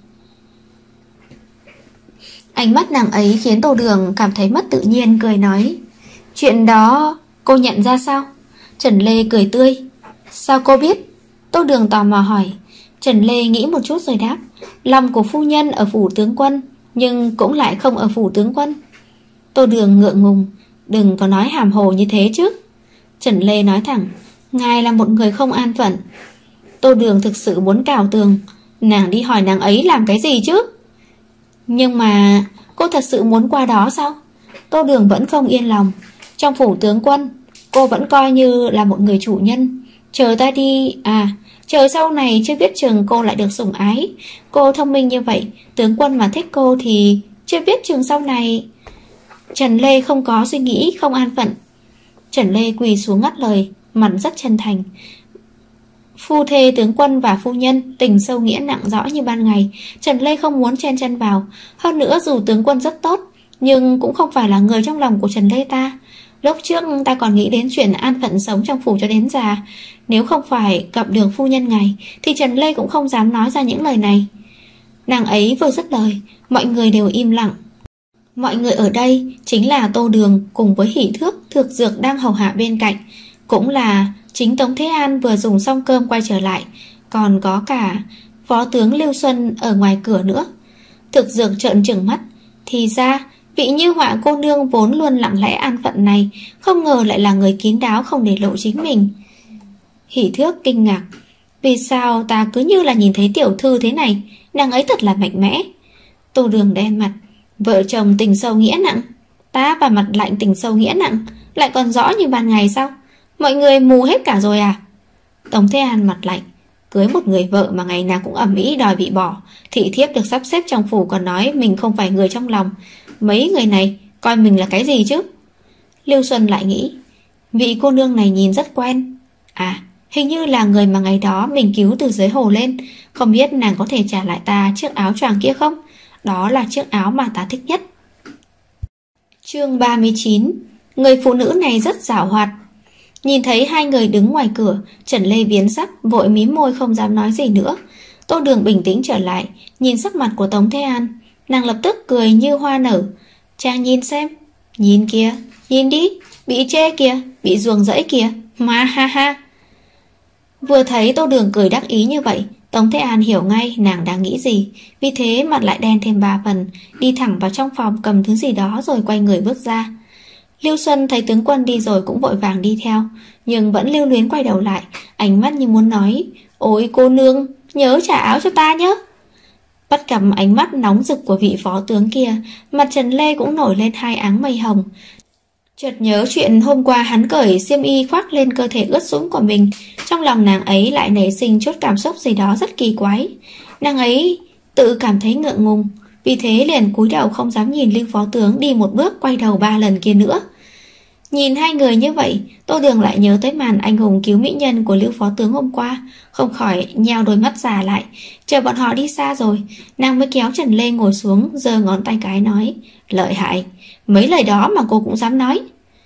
Ánh mắt nàng ấy khiến Tô Đường cảm thấy mất tự nhiên, cười nói, chuyện đó cô nhận ra sao? Trần Lê cười tươi. Sao cô biết? Tô Đường tò mò hỏi. Trần Lê nghĩ một chút rồi đáp, lòng của phu nhân ở phủ tướng quân, nhưng cũng lại không ở phủ tướng quân. Tô Đường ngượng ngùng, đừng có nói hàm hồ như thế chứ. Trần Lê nói thẳng, ngài là một người không an phận. Tô Đường thực sự muốn cào tường, nàng đi hỏi nàng ấy làm cái gì chứ? Nhưng mà cô thật sự muốn qua đó sao? Tô Đường vẫn không yên lòng. Trong phủ tướng quân, cô vẫn coi như là một người chủ nhân. Chờ ta đi, chờ sau này chưa biết chừng cô lại được sủng ái. Cô thông minh như vậy, tướng quân mà thích cô thì chưa biết chừng sau này. Trần Lê không có suy nghĩ không an phận. Trần Lê quỳ xuống ngắt lời, mặt rất chân thành. Phu thê tướng quân và phu nhân, tình sâu nghĩa nặng rõ như ban ngày. Trần Lê không muốn chen chân vào. Hơn nữa dù tướng quân rất tốt, nhưng cũng không phải là người trong lòng của Trần Lê ta. Lúc trước ta còn nghĩ đến chuyện an phận sống trong phủ cho đến già. Nếu không phải gặp được phu nhân ngài, thì Trần Lê cũng không dám nói ra những lời này. Nàng ấy vừa dứt lời, mọi người đều im lặng. Mọi người ở đây chính là Tô Đường cùng với Hỷ Thước, Thược Dược đang hầu hạ bên cạnh, cũng là chính Tống Thế An vừa dùng xong cơm quay trở lại, còn có cả phó tướng Lưu Xuân ở ngoài cửa nữa. Thực Dược trợn trừng mắt, thì ra vị Như Họa cô nương vốn luôn lặng lẽ an phận này, không ngờ lại là người kín đáo không để lộ chính mình. Hỷ Thước kinh ngạc, vì sao ta cứ như là nhìn thấy tiểu thư thế này, nàng ấy thật là mạnh mẽ. Tô Đường đen mặt, vợ chồng tình sâu nghĩa nặng, ta và mặt lạnh tình sâu nghĩa nặng, lại còn rõ như ban ngày sao? Mọi người mù hết cả rồi à? Tống Thế An mặt lạnh, cưới một người vợ mà ngày nào cũng ầm ĩ đòi bị bỏ, thị thiếp được sắp xếp trong phủ còn nói mình không phải người trong lòng. Mấy người này coi mình là cái gì chứ? Lưu Xuân lại nghĩ, vị cô nương này nhìn rất quen. Hình như là người mà ngày đó mình cứu từ dưới hồ lên. Không biết nàng có thể trả lại ta chiếc áo choàng kia không? Đó là chiếc áo mà ta thích nhất. Chương 39. Người phụ nữ này rất giảo hoạt. Nhìn thấy hai người đứng ngoài cửa, Trần Lê biến sắc, vội mím môi không dám nói gì nữa. Tô Đường bình tĩnh trở lại, nhìn sắc mặt của Tống Thế An, nàng lập tức cười như hoa nở. Chàng nhìn xem, nhìn kìa, nhìn đi, bị chê kìa, bị ruồng rẫy kìa, mà ha ha. Vừa thấy Tô Đường cười đắc ý như vậy, Tống Thế An hiểu ngay nàng đang nghĩ gì, vì thế mặt lại đen thêm 3 phần, đi thẳng vào trong phòng cầm thứ gì đó rồi quay người bước ra. Lưu Xuân thấy tướng quân đi rồi cũng vội vàng đi theo, nhưng vẫn lưu luyến quay đầu lại, ánh mắt như muốn nói, ôi cô nương, nhớ trả áo cho ta nhé. Bắt gặp ánh mắt nóng rực của vị phó tướng kia, mặt Trần Lê cũng nổi lên 2 áng mây hồng. Chợt nhớ chuyện hôm qua hắn cởi xiêm y khoác lên cơ thể ướt sũng của mình, trong lòng nàng ấy lại nảy sinh chút cảm xúc gì đó rất kỳ quái. Nàng ấy tự cảm thấy ngượng ngùng, vì thế liền cúi đầu không dám nhìn Lưu phó tướng đi một bước quay đầu 3 lần kia nữa. Nhìn hai người như vậy, Tô Đường lại nhớ tới màn anh hùng cứu mỹ nhân của Lưu phó tướng hôm qua, không khỏi nheo đôi mắt già lại. Chờ bọn họ đi xa rồi, nàng mới kéo Trần Lê ngồi xuống, giơ ngón tay cái nói, lợi hại, mấy lời đó mà cô cũng dám nói.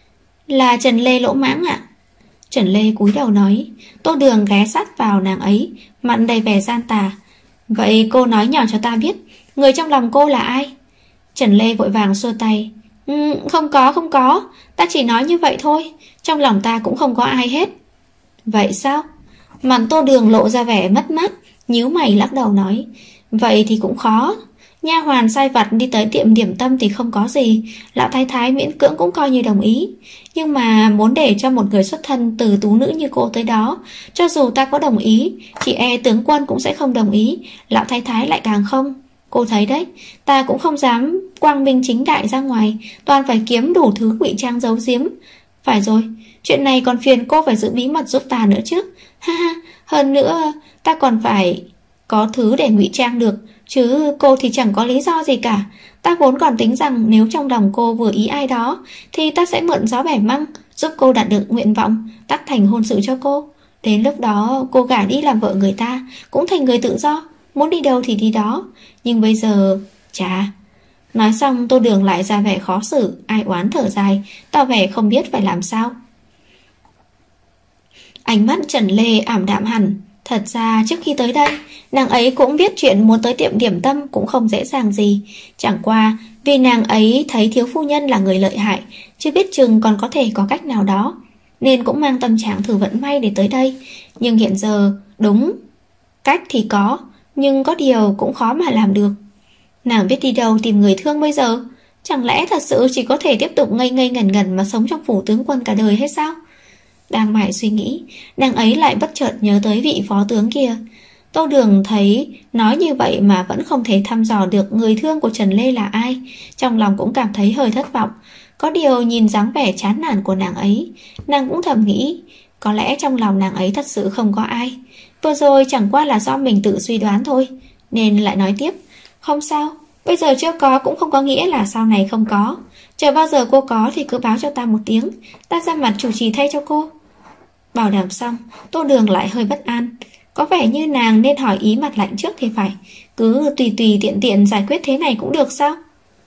Là Trần Lê lỗ mãng ạ. Trần Lê cúi đầu nói. Tô Đường ghé sát vào nàng ấy, mặt đầy vẻ gian tà. Vậy cô nói nhỏ cho ta biết, người trong lòng cô là ai? Trần Lê vội vàng xua tay. Không có, ta chỉ nói như vậy thôi, trong lòng ta cũng không có ai hết. Vậy sao? Mặt Tô Đường lộ ra vẻ mất mát, nhíu mày lắc đầu nói. Vậy thì cũng khó. Nha hoàn sai vặt đi tới tiệm điểm tâm thì không có gì, lão thái thái miễn cưỡng cũng coi như đồng ý. Nhưng mà muốn để cho một người xuất thân từ tú nữ như cô tới đó, cho dù ta có đồng ý, chị e tướng quân cũng sẽ không đồng ý, lão thái thái lại càng không. Cô thấy đấy, ta cũng không dám quang minh chính đại ra ngoài, toàn phải kiếm đủ thứ ngụy trang giấu giếm. Phải rồi, chuyện này còn phiền cô phải giữ bí mật giúp ta nữa chứ. Ha ha, hơn nữa ta còn phải có thứ để ngụy trang được, chứ cô thì chẳng có lý do gì cả. Ta vốn còn tính rằng nếu trong lòng cô vừa ý ai đó thì ta sẽ mượn gió bẻ măng, giúp cô đạt được nguyện vọng, tác thành hôn sự cho cô. Đến lúc đó cô gả đi làm vợ người ta, cũng thành người tự do, muốn đi đâu thì đi đó. Nhưng bây giờ, chà. Nói xong Tô Đường lại ra vẻ khó xử, ai oán thở dài, tỏ vẻ không biết phải làm sao. Ánh mắt Trần Lê ảm đạm hẳn. Thật ra trước khi tới đây, nàng ấy cũng biết chuyện muốn tới tiệm điểm tâm cũng không dễ dàng gì. Chẳng qua vì nàng ấy thấy thiếu phu nhân là người lợi hại, chưa biết chừng còn có thể có cách nào đó, nên cũng mang tâm trạng thử vận may để tới đây. Nhưng hiện giờ, đúng, cách thì có, nhưng có điều cũng khó mà làm được. Nàng biết đi đâu tìm người thương bây giờ? Chẳng lẽ thật sự chỉ có thể tiếp tục ngây ngây ngẩn ngẩn mà sống trong phủ tướng quân cả đời hay sao? Đang mải suy nghĩ, nàng ấy lại bất chợt nhớ tới vị phó tướng kia. Tô Đường thấy nói như vậy mà vẫn không thể thăm dò được người thương của Trần Lê là ai, trong lòng cũng cảm thấy hơi thất vọng. Có điều nhìn dáng vẻ chán nản của nàng ấy, nàng cũng thầm nghĩ, có lẽ trong lòng nàng ấy thật sự không có ai. Vừa rồi chẳng qua là do mình tự suy đoán thôi, nên lại nói tiếp, không sao, bây giờ chưa có cũng không có nghĩa là sau này không có. Chờ bao giờ cô có thì cứ báo cho ta một tiếng, ta ra mặt chủ trì thay cho cô. Bảo đảm xong, Tô Đường lại hơi bất an. Có vẻ như nàng nên hỏi ý Mặt Lạnh trước thì phải. Cứ tùy tùy tiện tiện giải quyết thế này cũng được sao?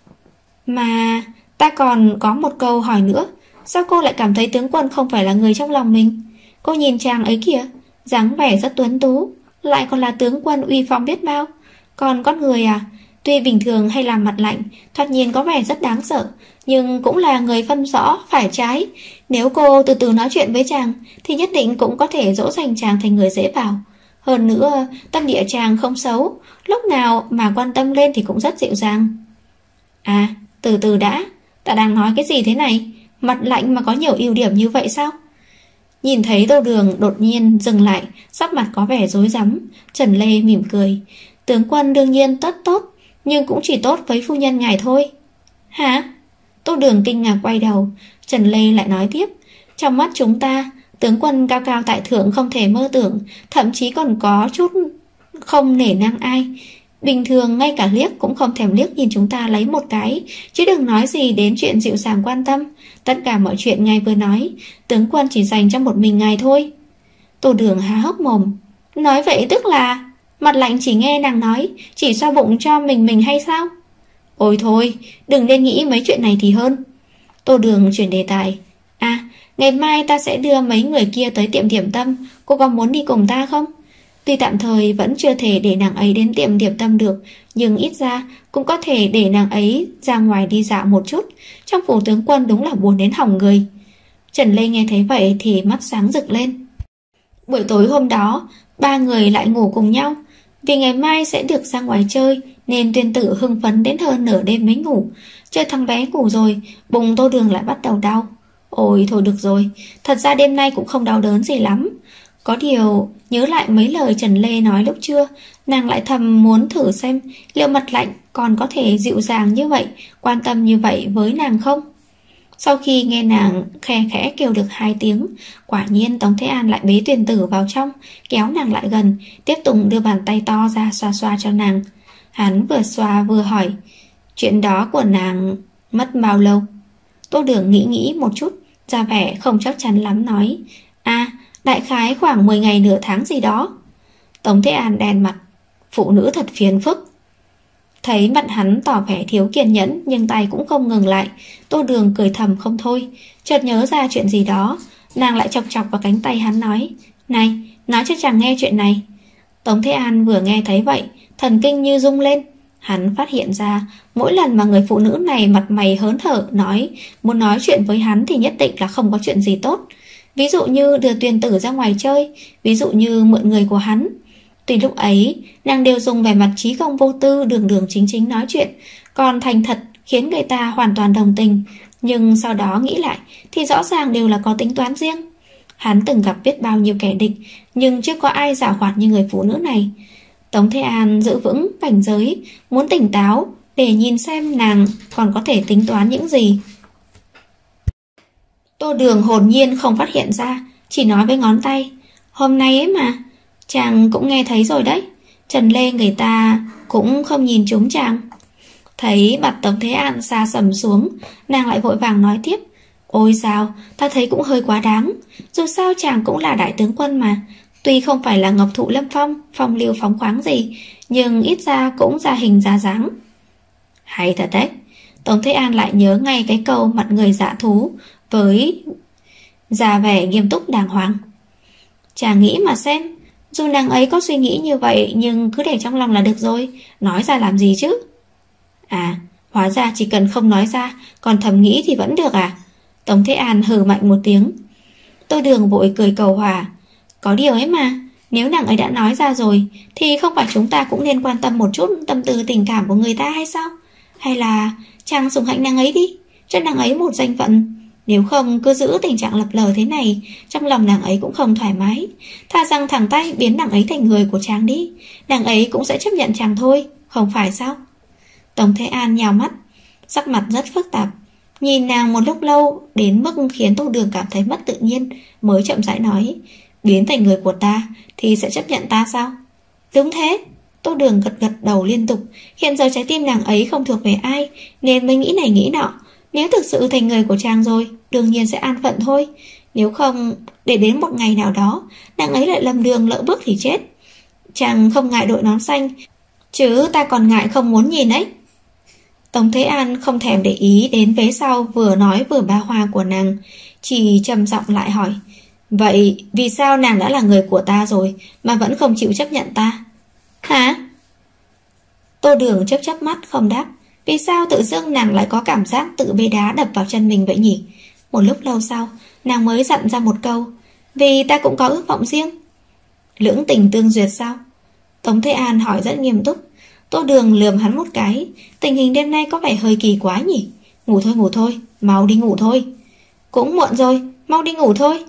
Mà ta còn có một câu hỏi nữa. Sao cô lại cảm thấy tướng quân không phải là người trong lòng mình? Cô nhìn chàng ấy kìa, dáng vẻ rất tuấn tú, lại còn là tướng quân uy phong biết bao. Còn con người à, tuy bình thường hay làm mặt lạnh, thoạt nhìn có vẻ rất đáng sợ, nhưng cũng là người phân rõ phải trái. Nếu cô từ từ nói chuyện với chàng thì nhất định cũng có thể dỗ dành chàng thành người dễ bảo. Hơn nữa, tâm địa chàng không xấu, lúc nào mà quan tâm lên thì cũng rất dịu dàng. À, từ từ đã, ta đang nói cái gì thế này? Mặt lạnh mà có nhiều ưu điểm như vậy sao? Nhìn thấy Tô Đường đột nhiên dừng lại, sắc mặt có vẻ rối rắm, Trần Lê mỉm cười. Tướng quân đương nhiên tốt, nhưng cũng chỉ tốt với phu nhân ngài thôi. Hả? Tô Đường kinh ngạc quay đầu. Trần Lê lại nói tiếp, trong mắt chúng ta, tướng quân cao cao tại thượng không thể mơ tưởng, thậm chí còn có chút không nể nang ai. Bình thường ngay cả liếc cũng không thèm liếc nhìn chúng ta lấy một cái, chứ đừng nói gì đến chuyện dịu dàng quan tâm. Tất cả mọi chuyện ngài vừa nói, tướng quân chỉ dành cho một mình ngài thôi. Tô Đường há hốc mồm. Nói vậy tức là Mặt Lạnh chỉ nghe nàng nói, chỉ xoa bụng cho mình hay sao? Ôi thôi, đừng nên nghĩ mấy chuyện này thì hơn. Tô Đường chuyển đề tài. À, ngày mai ta sẽ đưa mấy người kia tới tiệm điểm tâm, cô có muốn đi cùng ta không? Tuy tạm thời vẫn chưa thể để nàng ấy đến tiệm điểm tâm được, nhưng ít ra cũng có thể để nàng ấy ra ngoài đi dạo một chút. Trong phủ tướng quân đúng là buồn đến hỏng người. Trần Lê nghe thấy vậy thì mắt sáng rực lên. Buổi tối hôm đó, ba người lại ngủ cùng nhau. Vì ngày mai sẽ được ra ngoài chơi nên Tuyên Tử hưng phấn đến hơn nửa đêm mới ngủ. Chơi thằng bé ngủ rồi, bụng Tô Đường lại bắt đầu đau. Ôi thôi được rồi, thật ra đêm nay cũng không đau đớn gì lắm. Có điều nhớ lại mấy lời Trần Lê nói lúc trưa, nàng lại thầm muốn thử xem liệu Mặt Lạnh còn có thể dịu dàng như vậy, quan tâm như vậy với nàng không. Sau khi nghe nàng khe khẽ kêu được 2 tiếng, quả nhiên Tống Thế An lại bế Tuyển Tử vào trong, kéo nàng lại gần, tiếp tục đưa bàn tay to ra xoa xoa cho nàng. Hắn vừa xoa vừa hỏi, chuyện đó của nàng mất bao lâu? Tô Đường nghĩ một chút, ra vẻ không chắc chắn lắm nói, à, đại khái khoảng 10 ngày nửa tháng gì đó. Tống Thế An đen mặt, phụ nữ thật phiền phức. Thấy mặt hắn tỏ vẻ thiếu kiên nhẫn nhưng tay cũng không ngừng lại, Tô Đường cười thầm không thôi. Chợt nhớ ra chuyện gì đó, nàng lại chọc chọc vào cánh tay hắn nói, này, nói cho chàng nghe chuyện này. Tống Thế An vừa nghe thấy vậy, thần kinh như rung lên. Hắn phát hiện ra mỗi lần mà người phụ nữ này mặt mày hớn hở nói muốn nói chuyện với hắn thì nhất định là không có chuyện gì tốt. Ví dụ như đưa Tuyên Tử ra ngoài chơi, ví dụ như mượn người của hắn. Tuy lúc ấy nàng đều dùng vẻ mặt trí công vô tư, đường đường chính chính nói chuyện, còn thành thật khiến người ta hoàn toàn đồng tình. Nhưng sau đó nghĩ lại thì rõ ràng đều là có tính toán riêng. Hắn từng gặp biết bao nhiêu kẻ địch, nhưng chưa có ai giảo hoạt như người phụ nữ này. Tống Thế An giữ vững cảnh giới, muốn tỉnh táo để nhìn xem nàng còn có thể tính toán những gì. Tô Đường hồn nhiên không phát hiện ra, chỉ nói với ngón tay, hôm nay ấy mà, chàng cũng nghe thấy rồi đấy. Trần Lê người ta cũng không nhìn chúng chàng. Thấy mặt Tống Thế An xa sầm xuống, nàng lại vội vàng nói tiếp. Ôi sao, ta thấy cũng hơi quá đáng. Dù sao chàng cũng là đại tướng quân mà. Tuy không phải là ngọc thụ lâm phong, phong lưu phóng khoáng gì, nhưng ít ra cũng ra hình ra dáng. Hay thật đấy. Tống Thế An lại nhớ ngay cái câu mặt người dạ thú với ra vẻ nghiêm túc đàng hoàng. Chàng nghĩ mà xem, dù nàng ấy có suy nghĩ như vậy nhưng cứ để trong lòng là được rồi, nói ra làm gì chứ. À, hóa ra chỉ cần không nói ra, còn thầm nghĩ thì vẫn được à? Tống Thế An hừ mạnh một tiếng. Tô Đường vội cười cầu hòa. Có điều ấy mà, nếu nàng ấy đã nói ra rồi thì không phải chúng ta cũng nên quan tâm một chút tâm tư tình cảm của người ta hay sao? Hay là chàng sủng hạnh nàng ấy đi, cho nàng ấy một danh phận. Nếu không cứ giữ tình trạng lập lờ thế này, trong lòng nàng ấy cũng không thoải mái. Thà rằng thẳng tay biến nàng ấy thành người của chàng đi, nàng ấy cũng sẽ chấp nhận chàng thôi, không phải sao? Tống Thế An nhào mắt, sắc mặt rất phức tạp, nhìn nàng một lúc lâu đến mức khiến Tô Đường cảm thấy mất tự nhiên, mới chậm rãi nói. Biến thành người của ta thì sẽ chấp nhận ta sao? Đúng thế. Tô Đường gật gật đầu liên tục. Hiện giờ trái tim nàng ấy không thuộc về ai, nên mới nghĩ này nghĩ nọ. Nếu thực sự thành người của chàng rồi, đương nhiên sẽ an phận thôi. Nếu không, để đến một ngày nào đó nàng ấy lại lầm đường lỡ bước thì chết. Chàng không ngại đội nón xanh, chứ ta còn ngại không muốn nhìn ấy. Tống Thế An không thèm để ý đến vế sau vừa nói vừa ba hoa của nàng, chỉ trầm giọng lại hỏi. Vậy vì sao nàng đã là người của ta rồi mà vẫn không chịu chấp nhận ta? Hả? Tô Đường chớp chớp mắt không đáp. Vì sao tự dưng nàng lại có cảm giác tự bê đá đập vào chân mình vậy nhỉ? Một lúc lâu sau, nàng mới dặn ra một câu. Vì ta cũng có ước vọng riêng. Lưỡng tình tương duyệt sao? Tống Thế An hỏi rất nghiêm túc. Tô Đường lườm hắn một cái. Tình hình đêm nay có vẻ hơi kỳ quá nhỉ? Ngủ thôi, mau đi ngủ thôi. Cũng muộn rồi, mau đi ngủ thôi.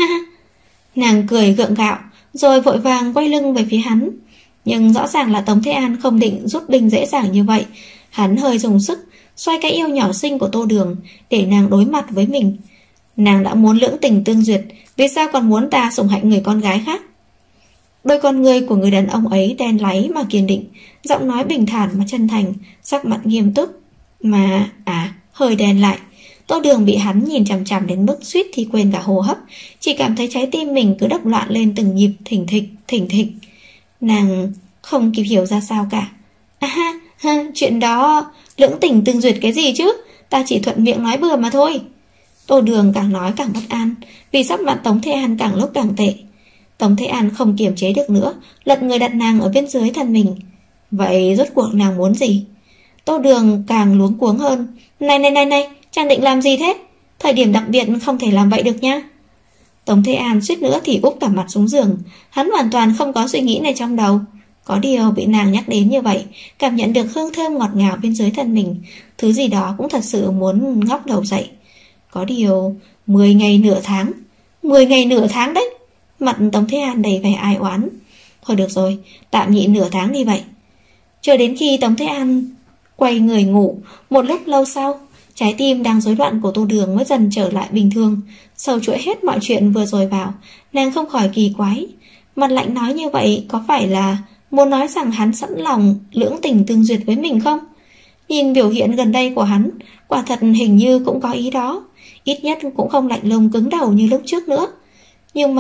Nàng cười gượng gạo, rồi vội vàng quay lưng về phía hắn. Nhưng rõ ràng là Tống Thế An không định rút binh dễ dàng như vậy. Hắn hơi dùng sức xoay cái eo nhỏ xinh của Tô Đường để nàng đối mặt với mình. Nàng đã muốn lưỡng tình tương duyệt, vì sao còn muốn ta sủng hạnh người con gái khác? Đôi con người của người đàn ông ấy đen láy mà kiên định, giọng nói bình thản mà chân thành, sắc mặt nghiêm túc. Mà, hơi đen lại. Tô Đường bị hắn nhìn chằm chằm đến mức suýt thì quên cả hô hấp, chỉ cảm thấy trái tim mình cứ đập loạn lên từng nhịp thỉnh thịch. Nàng không kịp hiểu ra sao cả. Chuyện đó, lưỡng tình tương duyệt cái gì chứ? Ta chỉ thuận miệng nói bừa mà thôi. Tô Đường càng nói càng bất an, vì sắc mặt Tống Thế An càng lúc càng tệ. Tống Thế An không kiềm chế được nữa, lật người đặt nàng ở bên dưới thân mình. Vậy rốt cuộc nàng muốn gì? Tô Đường càng luống cuống hơn. Này, chàng định làm gì thế? Thời điểm đặc biệt không thể làm vậy được nha. Tống Thế An suýt nữa thì úp cả mặt xuống giường. Hắn hoàn toàn không có suy nghĩ này trong đầu. Có điều bị nàng nhắc đến như vậy, cảm nhận được hương thơm ngọt ngào bên dưới thân mình, thứ gì đó cũng thật sự muốn ngóc đầu dậy. Có điều 10 ngày nửa tháng. 10 ngày nửa tháng đấy. Mặt Tống Thế An đầy vẻ ai oán. Thôi được rồi, tạm nhịn nửa tháng đi vậy. Chờ đến khi Tống Thế An quay người ngủ, một lúc lâu sau, trái tim đang rối loạn của Tô Đường mới dần trở lại bình thường. Sầu chuỗi hết mọi chuyện vừa rồi vào, nàng không khỏi kỳ quái. Mặt lạnh nói như vậy có phải là muốn nói rằng hắn sẵn lòng lưỡng tình tương duyệt với mình không? Nhìn biểu hiện gần đây của hắn, quả thật hình như cũng có ý đó. Ít nhất cũng không lạnh lùng cứng đầu như lúc trước nữa. Nhưng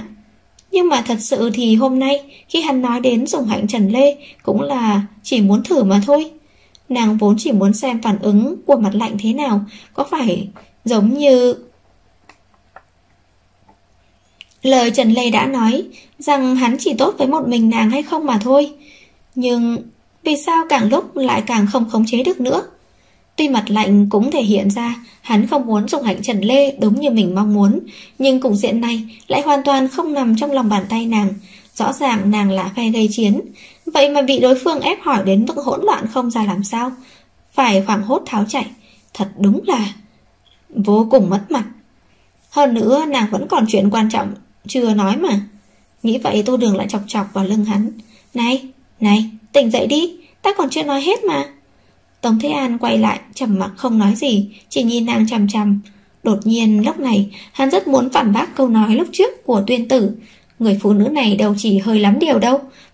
mà thật sự thì hôm nay khi hắn nói đến sủng hạnh Trần Lê cũng là chỉ muốn thử mà thôi. Nàng vốn chỉ muốn xem phản ứng của mặt lạnh thế nào, có phải giống như lời Trần Lê đã nói rằng hắn chỉ tốt với một mình nàng hay không mà thôi. Nhưng vì sao càng lúc lại càng không khống chế được nữa? Tuy mặt lạnh cũng thể hiện ra hắn không muốn sủng hạnh Trần Lê đúng như mình mong muốn, nhưng cục diện này lại hoàn toàn không nằm trong lòng bàn tay nàng. Rõ ràng nàng là phe gây chiến, vậy mà bị đối phương ép hỏi đến mức hỗn loạn không ra làm sao, phải hoảng hốt tháo chạy. Thật đúng là vô cùng mất mặt. Hơn nữa nàng vẫn còn chuyện quan trọng chưa nói mà. Nghĩ vậy Tô Đường lại chọc chọc vào lưng hắn. Này, tỉnh dậy đi, ta còn chưa nói hết mà. Tống Thế An quay lại trầm mặc không nói gì, chỉ nhìn nàng chằm chằm. Đột nhiên lúc này hắn rất muốn phản bác câu nói lúc trước của Tuyên Tử. Người phụ nữ này đâu chỉ hơi lắm điều đâu,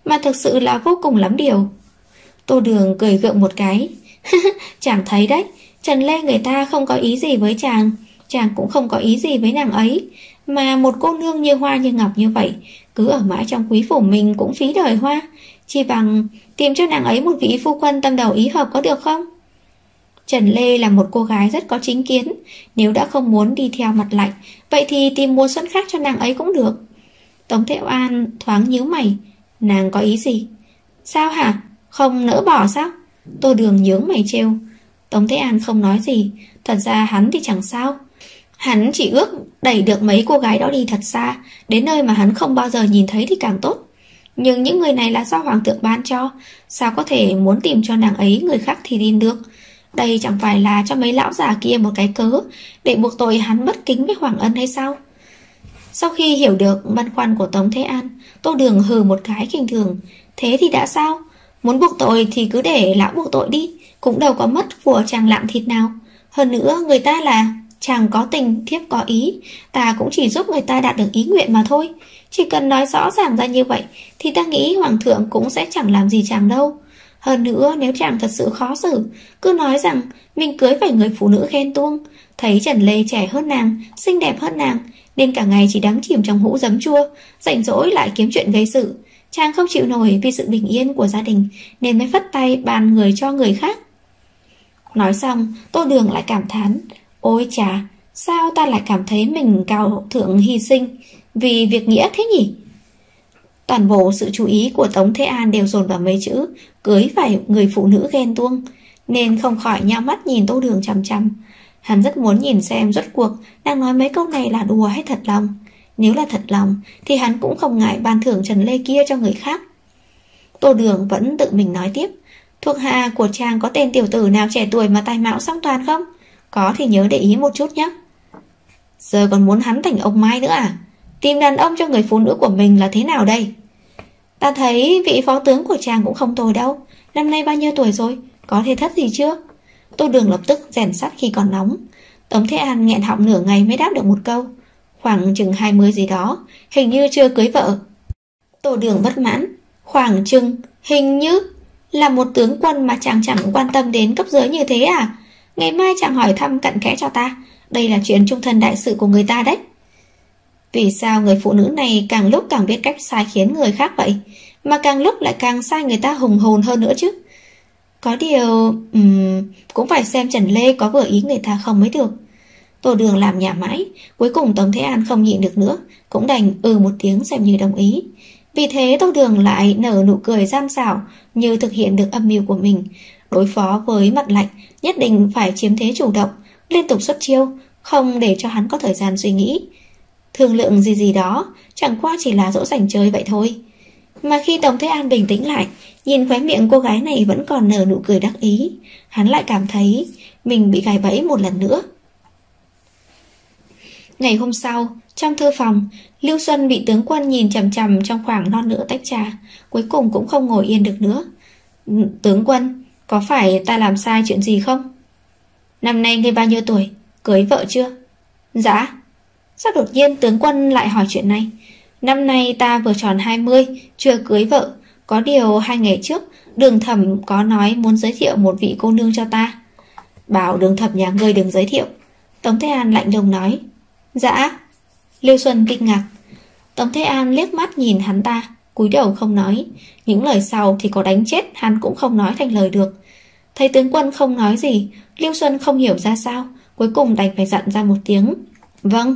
mà thực sự là vô cùng lắm điều. Tô Đường cười gượng một cái. Chàng thấy đấy, Trần Lê người ta không có ý gì với chàng, chàng cũng không có ý gì với nàng ấy. Mà một cô nương như hoa như ngọc như vậy, cứ ở mãi trong quý phủ mình cũng phí đời hoa. Chỉ bằng tìm cho nàng ấy một vị phu quân tâm đầu ý hợp có được không? Trần Lê là một cô gái rất có chính kiến. Nếu đã không muốn đi theo mặt lạnh, vậy thì tìm mùa xuân khác cho nàng ấy cũng được. Tống Thiệu An thoáng nhíu mày. Nàng có ý gì? Sao hả? Không nỡ bỏ sao? Tô Đường nhướng mày trêu. Tống Thế An không nói gì. Thật ra hắn thì chẳng sao. Hắn chỉ ước đẩy được mấy cô gái đó đi thật xa, đến nơi mà hắn không bao giờ nhìn thấy thì càng tốt. Nhưng những người này là do hoàng thượng ban cho, sao có thể muốn tìm cho nàng ấy người khác thì tìm được. Đây chẳng phải là cho mấy lão già kia một cái cớ để buộc tội hắn bất kính với Hoàng Ân hay sao? Sau khi hiểu được băn khoăn của Tống Thế An, Tô Đường hừ một cái khinh thường. Thế thì đã sao? Muốn buộc tội thì cứ để lão buộc tội đi, cũng đâu có mất của chàng lạng thịt nào. Hơn nữa người ta là chàng có tình thiếp có ý, ta cũng chỉ giúp người ta đạt được ý nguyện mà thôi. Chỉ cần nói rõ ràng ra như vậy thì ta nghĩ hoàng thượng cũng sẽ chẳng làm gì chàng đâu. Hơn nữa nếu chàng thật sự khó xử, cứ nói rằng mình cưới phải người phụ nữ ghen tuông, thấy Trần Lê trẻ hơn nàng, xinh đẹp hơn nàng, nên cả ngày chỉ đắm chìm trong hũ giấm chua, rảnh rỗi lại kiếm chuyện gây sự. Chàng không chịu nổi vì sự bình yên của gia đình nên mới phất tay bàn người cho người khác. Nói xong, Tô Đường lại cảm thán. Ôi chà, sao ta lại cảm thấy mình cao thượng hy sinh vì việc nghĩa thế nhỉ? Toàn bộ sự chú ý của Tống Thế An đều dồn vào mấy chữ cưới phải người phụ nữ ghen tuông, nên không khỏi nhao mắt nhìn Tô Đường chằm chằm. Hắn rất muốn nhìn xem rốt cuộc đang nói mấy câu này là đùa hay thật lòng. Nếu là thật lòng thì hắn cũng không ngại ban thưởng Trần Lê kia cho người khác. Tô Đường vẫn tự mình nói tiếp. Thuộc hạ của chàng có tên tiểu tử nào trẻ tuổi mà tài mạo song toàn không? Có thì nhớ để ý một chút nhé. Giờ còn muốn hắn thành ông Mai nữa à? Tìm đàn ông cho người phụ nữ của mình là thế nào đây? Ta thấy vị phó tướng của chàng cũng không tồi đâu. Năm nay bao nhiêu tuổi rồi? Có thể thất gì chưa? Tô Đường lập tức rèn sắt khi còn nóng. Tống Thế An nghẹn họng nửa ngày mới đáp được một câu. Khoảng chừng 20 gì đó, hình như chưa cưới vợ. Tô Đường bất mãn. Khoảng chừng, hình như là một tướng quân mà chàng chẳng quan tâm đến cấp dưới như thế à? Ngày mai chàng hỏi thăm cặn kẽ cho ta. Đây là chuyện trung thân đại sự của người ta đấy. Vì sao người phụ nữ này càng lúc càng biết cách sai khiến người khác vậy, mà càng lúc lại càng sai người ta hùng hồn hơn nữa chứ? Có điều cũng phải xem Trần Lê có vừa ý người ta không mới được. Tô Đường làm nhảm mãi, cuối cùng Tống Thế An không nhịn được nữa, cũng đành một tiếng xem như đồng ý. Vì thế Tô Đường lại nở nụ cười gian xảo, như thực hiện được âm mưu của mình. Đối phó với mặt lạnh, nhất định phải chiếm thế chủ động, liên tục xuất chiêu, không để cho hắn có thời gian suy nghĩ. Thương lượng gì gì đó, chẳng qua chỉ là dỗ dành chơi vậy thôi. Mà khi Tống Thế An bình tĩnh lại, nhìn khóe miệng cô gái này vẫn còn nở nụ cười đắc ý, hắn lại cảm thấy mình bị gài bẫy một lần nữa. Ngày hôm sau, trong thư phòng, Lưu Xuân bị tướng quân nhìn chằm chằm trong khoảng non nửa tách trà, cuối cùng cũng không ngồi yên được nữa. Tướng quân, có phải ta làm sai chuyện gì không? Năm nay ngươi bao nhiêu tuổi? Cưới vợ chưa? Dạ. Sao đột nhiên tướng quân lại hỏi chuyện này? Năm nay ta vừa tròn 20, chưa cưới vợ. Có điều 2 ngày trước, Đường Thẩm có nói muốn giới thiệu một vị cô nương cho ta. Bảo Đường Thẩm nhà ngươi đừng giới thiệu. Tống Thế An lạnh lùng nói. Dạ. Lưu Xuân kinh ngạc. Tống Thế An liếc mắt nhìn hắn ta, cúi đầu không nói. Những lời sau thì có đánh chết hắn cũng không nói thành lời được. Thấy tướng quân không nói gì, Lưu Xuân không hiểu ra sao, cuối cùng đành phải dặn ra một tiếng. Vâng.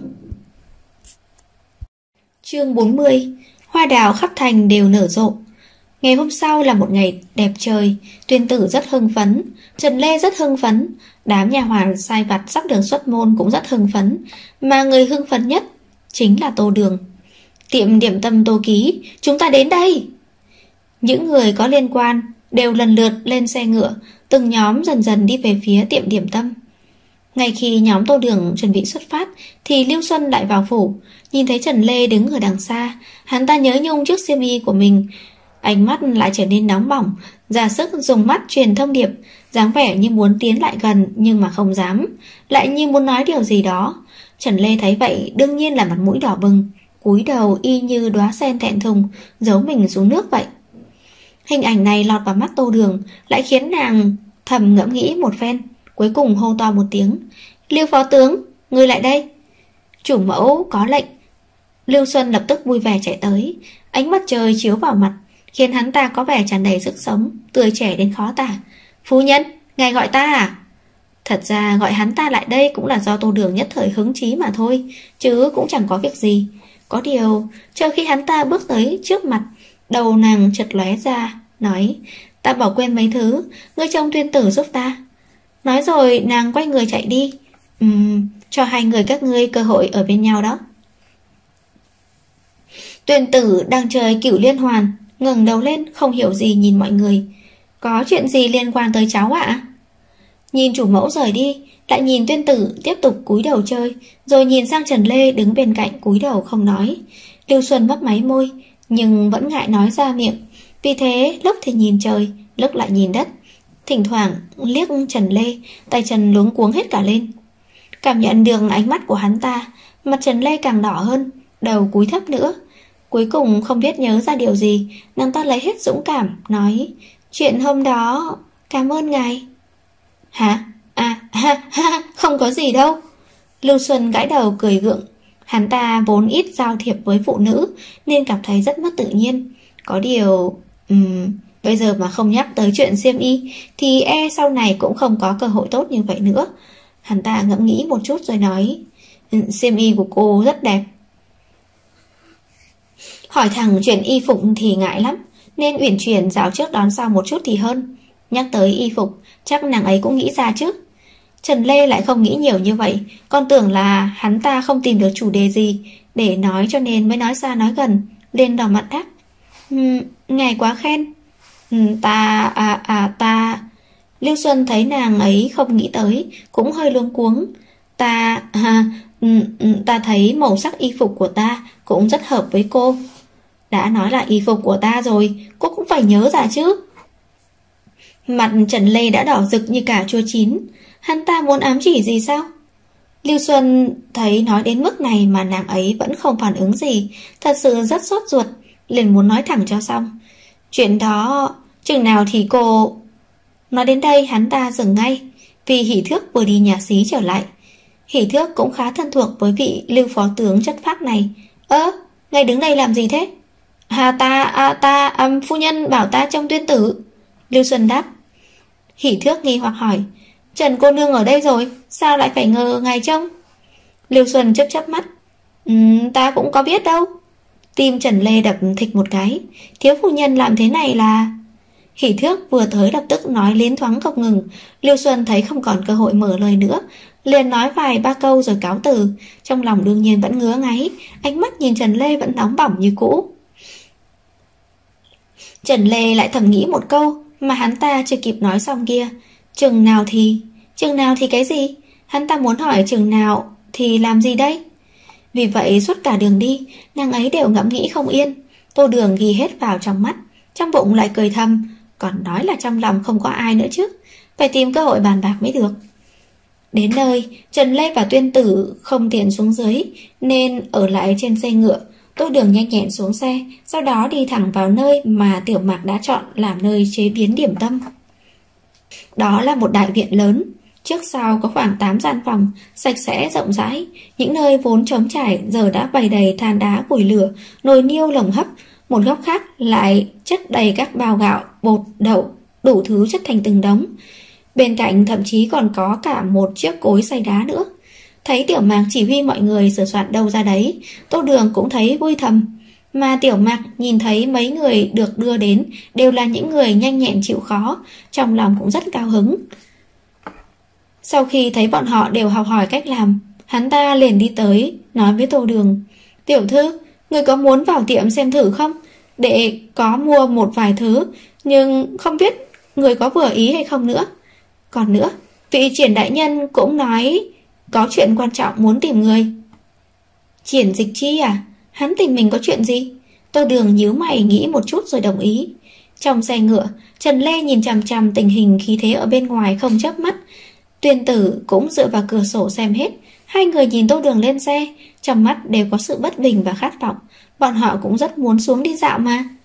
Chương 40. Hoa đào khắp thành đều nở rộ. Ngày hôm sau là một ngày đẹp trời. Tuyên tử rất hưng phấn, Trần Lê rất hưng phấn, đám nhà hoàn sai vặt sắp đường xuất môn cũng rất hưng phấn. Mà người hưng phấn nhất chính là Tô Đường. Tiệm điểm tâm Tô Ký, chúng ta đến đây. Những người có liên quan đều lần lượt lên xe ngựa, từng nhóm dần dần đi về phía tiệm điểm tâm. Ngay khi nhóm Tô Đường chuẩn bị xuất phát thì Lưu Xuân lại vào phủ. Nhìn thấy Trần Lê đứng ở đằng xa, hắn ta nhớ nhung chiếc xiêm y của mình. Ánh mắt lại trở nên nóng bỏng, ra sức dùng mắt truyền thông điệp, dáng vẻ như muốn tiến lại gần nhưng mà không dám, lại như muốn nói điều gì đó. Trần Lê thấy vậy đương nhiên là mặt mũi đỏ bừng, cúi đầu y như đóa sen thẹn thùng, giấu mình xuống nước vậy. Hình ảnh này lọt vào mắt Tô Đường, lại khiến nàng thầm ngẫm nghĩ một phen, cuối cùng hô to một tiếng: Lưu phó tướng, ngươi lại đây. Chủ mẫu có lệnh. Lưu Xuân lập tức vui vẻ chạy tới, ánh mặt trời chiếu vào mặt, khiến hắn ta có vẻ tràn đầy sức sống, tươi trẻ đến khó tả. Phu nhân, ngài gọi ta à? Thật ra gọi hắn ta lại đây cũng là do Tô Đường nhất thời hứng chí mà thôi, chứ cũng chẳng có việc gì. Có điều, chờ khi hắn ta bước tới trước mặt, đầu nàng chợt lóe ra, nói: Ta bỏ quên mấy thứ, ngươi trông Tuyên Tử giúp ta. Nói rồi nàng quay người chạy đi. Cho hai người các ngươi cơ hội ở bên nhau đó. Tuyên Tử đang chơi Cửu Liên Hoàn, ngẩng đầu lên không hiểu gì nhìn mọi người. Có chuyện gì liên quan tới cháu ạ? Nhìn chủ mẫu rời đi, lại nhìn Tuyên Tử tiếp tục cúi đầu chơi, rồi nhìn sang Trần Lê đứng bên cạnh cúi đầu không nói. Lưu Xuân mấp máy môi, nhưng vẫn ngại nói ra miệng, vì thế lúc thì nhìn trời, lúc lại nhìn đất, thỉnh thoảng liếc Trần Lê, tay chân luống cuống hết cả lên. Cảm nhận được ánh mắt của hắn ta, mặt Trần Lê càng đỏ hơn, đầu cúi thấp nữa. Cuối cùng không biết nhớ ra điều gì, nàng ta lấy hết dũng cảm, nói: Chuyện hôm đó, cảm ơn ngài. Hả? Không có gì đâu. Lưu Xuân gãi đầu cười gượng. Hắn ta vốn ít giao thiệp với phụ nữ, nên cảm thấy rất mất tự nhiên. Có điều... bây giờ mà không nhắc tới chuyện xiêm y, thì sau này cũng không có cơ hội tốt như vậy nữa. Hắn ta ngẫm nghĩ một chút rồi nói: Xiêm y của cô rất đẹp. Hỏi thẳng chuyện y phục thì ngại lắm, nên uyển chuyển dạo trước đón sau một chút thì hơn. Nhắc tới y phục, chắc nàng ấy cũng nghĩ ra chứ. Trần Lê lại không nghĩ nhiều như vậy, còn tưởng là hắn ta không tìm được chủ đề gì để nói, cho nên mới nói xa nói gần, lên đỏ mặt đáp: Ngài quá khen. Ta... Lưu Xuân thấy nàng ấy không nghĩ tới, cũng hơi luống cuống. Ta thấy màu sắc y phục của ta cũng rất hợp với cô. Đã nói là y phục của ta rồi, cô cũng phải nhớ ra chứ. Mặt Trần Lê đã đỏ rực như cà chua chín. Hắn ta muốn ám chỉ gì sao? Lưu Xuân thấy nói đến mức này mà nàng ấy vẫn không phản ứng gì, thật sự rất sốt ruột, liền muốn nói thẳng cho xong. Chuyện đó, chừng nào thì cô... Nói đến đây hắn ta dừng ngay, vì Hỷ Thước vừa đi nhà xí trở lại. Hỷ Thước cũng khá thân thuộc với vị Lưu phó tướng chất phác này. Ngài đứng đây làm gì thế? Phu nhân bảo ta trông Tuyên Tử. Lưu Xuân đáp. Hỷ Thước nghi hoặc hỏi: Trần cô nương ở đây rồi, sao lại phải ngờ ngài trông? Lưu Xuân chớp chớp mắt: Ta cũng có biết đâu. Tim Trần Lê đập thịch một cái. Thiếu phu nhân làm thế này là... Hỷ Thước vừa tới lập tức nói liến thoáng không ngừng. Lưu Xuân thấy không còn cơ hội mở lời nữa, liền nói vài ba câu rồi cáo từ. Trong lòng đương nhiên vẫn ngứa ngáy, ánh mắt nhìn Trần Lê vẫn nóng bỏng như cũ. Trần Lê lại thầm nghĩ một câu mà hắn ta chưa kịp nói xong kia. Chừng nào thì cái gì? Hắn ta muốn hỏi chừng nào thì làm gì đây? Vì vậy suốt cả đường đi, nàng ấy đều ngẫm nghĩ không yên. Tô Đường ghi hết vào trong mắt, trong bụng lại cười thầm, còn nói là trong lòng không có ai nữa chứ, phải tìm cơ hội bàn bạc mới được. Đến nơi, Trần Lê và Tuyên Tử không tiện xuống dưới, nên ở lại trên xe ngựa. Tô Đường nhanh nhẹn xuống xe, sau đó đi thẳng vào nơi mà Tiểu Mạc đã chọn làm nơi chế biến điểm tâm. Đó là một đại viện lớn, trước sau có khoảng 8 gian phòng, sạch sẽ rộng rãi. Những nơi vốn trống trải giờ đã bày đầy than đá củi lửa, nồi niêu lồng hấp. Một góc khác lại chất đầy các bao gạo, bột, đậu, đủ thứ chất thành từng đống. Bên cạnh thậm chí còn có cả một chiếc cối xay đá nữa. Thấy Tiểu Mạc chỉ huy mọi người sửa soạn đâu ra đấy, Tô Đường cũng thấy vui thầm. Mà Tiểu Mạc nhìn thấy mấy người được đưa đến đều là những người nhanh nhẹn chịu khó, trong lòng cũng rất cao hứng. Sau khi thấy bọn họ đều học hỏi cách làm, hắn ta liền đi tới, nói với Tô Đường: Tiểu thư, người có muốn vào tiệm xem thử không? Để có mua một vài thứ, nhưng không biết người có vừa ý hay không nữa. Còn nữa, vị Triển đại nhân cũng nói có chuyện quan trọng muốn tìm người. Triển Dịch Chi à? Hắn tìm mình có chuyện gì? Tô Đường nhíu mày nghĩ một chút rồi đồng ý. Trong xe ngựa, Trần Lê nhìn chằm chằm tình hình khí thế ở bên ngoài không chớp mắt. Tuyên Tử cũng dựa vào cửa sổ xem hết. Hai người nhìn Tô Đường lên xe, trong mắt đều có sự bất bình và khát vọng. Bọn họ cũng rất muốn xuống đi dạo mà.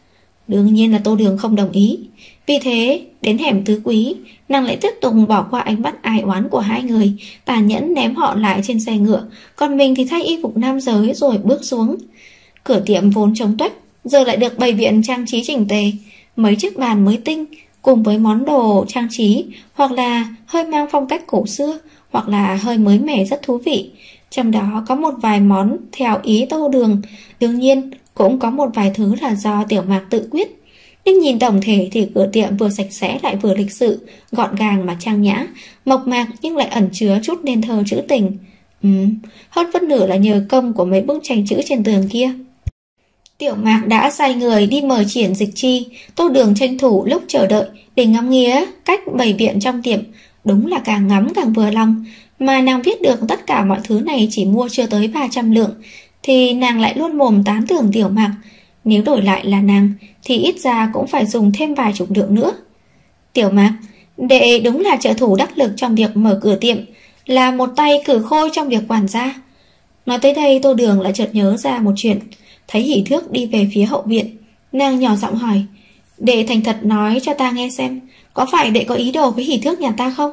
Đương nhiên là Tô Đường không đồng ý. Vì thế, đến hẻm Tứ Quý, nàng lại tiếp tục bỏ qua ánh mắt ai oán của hai người, tàn nhẫn ném họ lại trên xe ngựa, còn mình thì thay y phục nam giới rồi bước xuống. Cửa tiệm vốn trống tuếch, giờ lại được bày biện trang trí chỉnh tề, mấy chiếc bàn mới tinh, cùng với món đồ trang trí, hoặc là hơi mang phong cách cổ xưa, hoặc là hơi mới mẻ rất thú vị. Trong đó có một vài món theo ý Tô Đường, đương nhiên cũng có một vài thứ là do Tiểu Mạc tự quyết. Nhưng nhìn tổng thể thì cửa tiệm vừa sạch sẽ lại vừa lịch sự, gọn gàng mà trang nhã, mộc mạc nhưng lại ẩn chứa chút nên thơ trữ tình. Hơn phân nửa là nhờ công của mấy bức tranh chữ trên tường kia. Tiểu Mạc đã sai người đi mời Triển Dịch Chi. Tô Đường tranh thủ lúc chờ đợi để ngắm nghía cách bày biện trong tiệm. Đúng là càng ngắm càng vừa lòng. Mà nàng biết được tất cả mọi thứ này chỉ mua chưa tới 300 lượng, thì nàng lại luôn mồm tán thưởng Tiểu Mạc. Nếu đổi lại là nàng thì ít ra cũng phải dùng thêm vài chục lượng nữa. Tiểu Mạc, đệ đúng là trợ thủ đắc lực trong việc mở cửa tiệm, là một tay cử khôi trong việc quản gia. Nói tới đây, Tô Đường lại chợt nhớ ra một chuyện. Thấy Hỷ Thước đi về phía hậu viện, nàng nhỏ giọng hỏi: đệ thành thật nói cho ta nghe xem, có phải đệ có ý đồ với Hỷ Thước nhà ta không?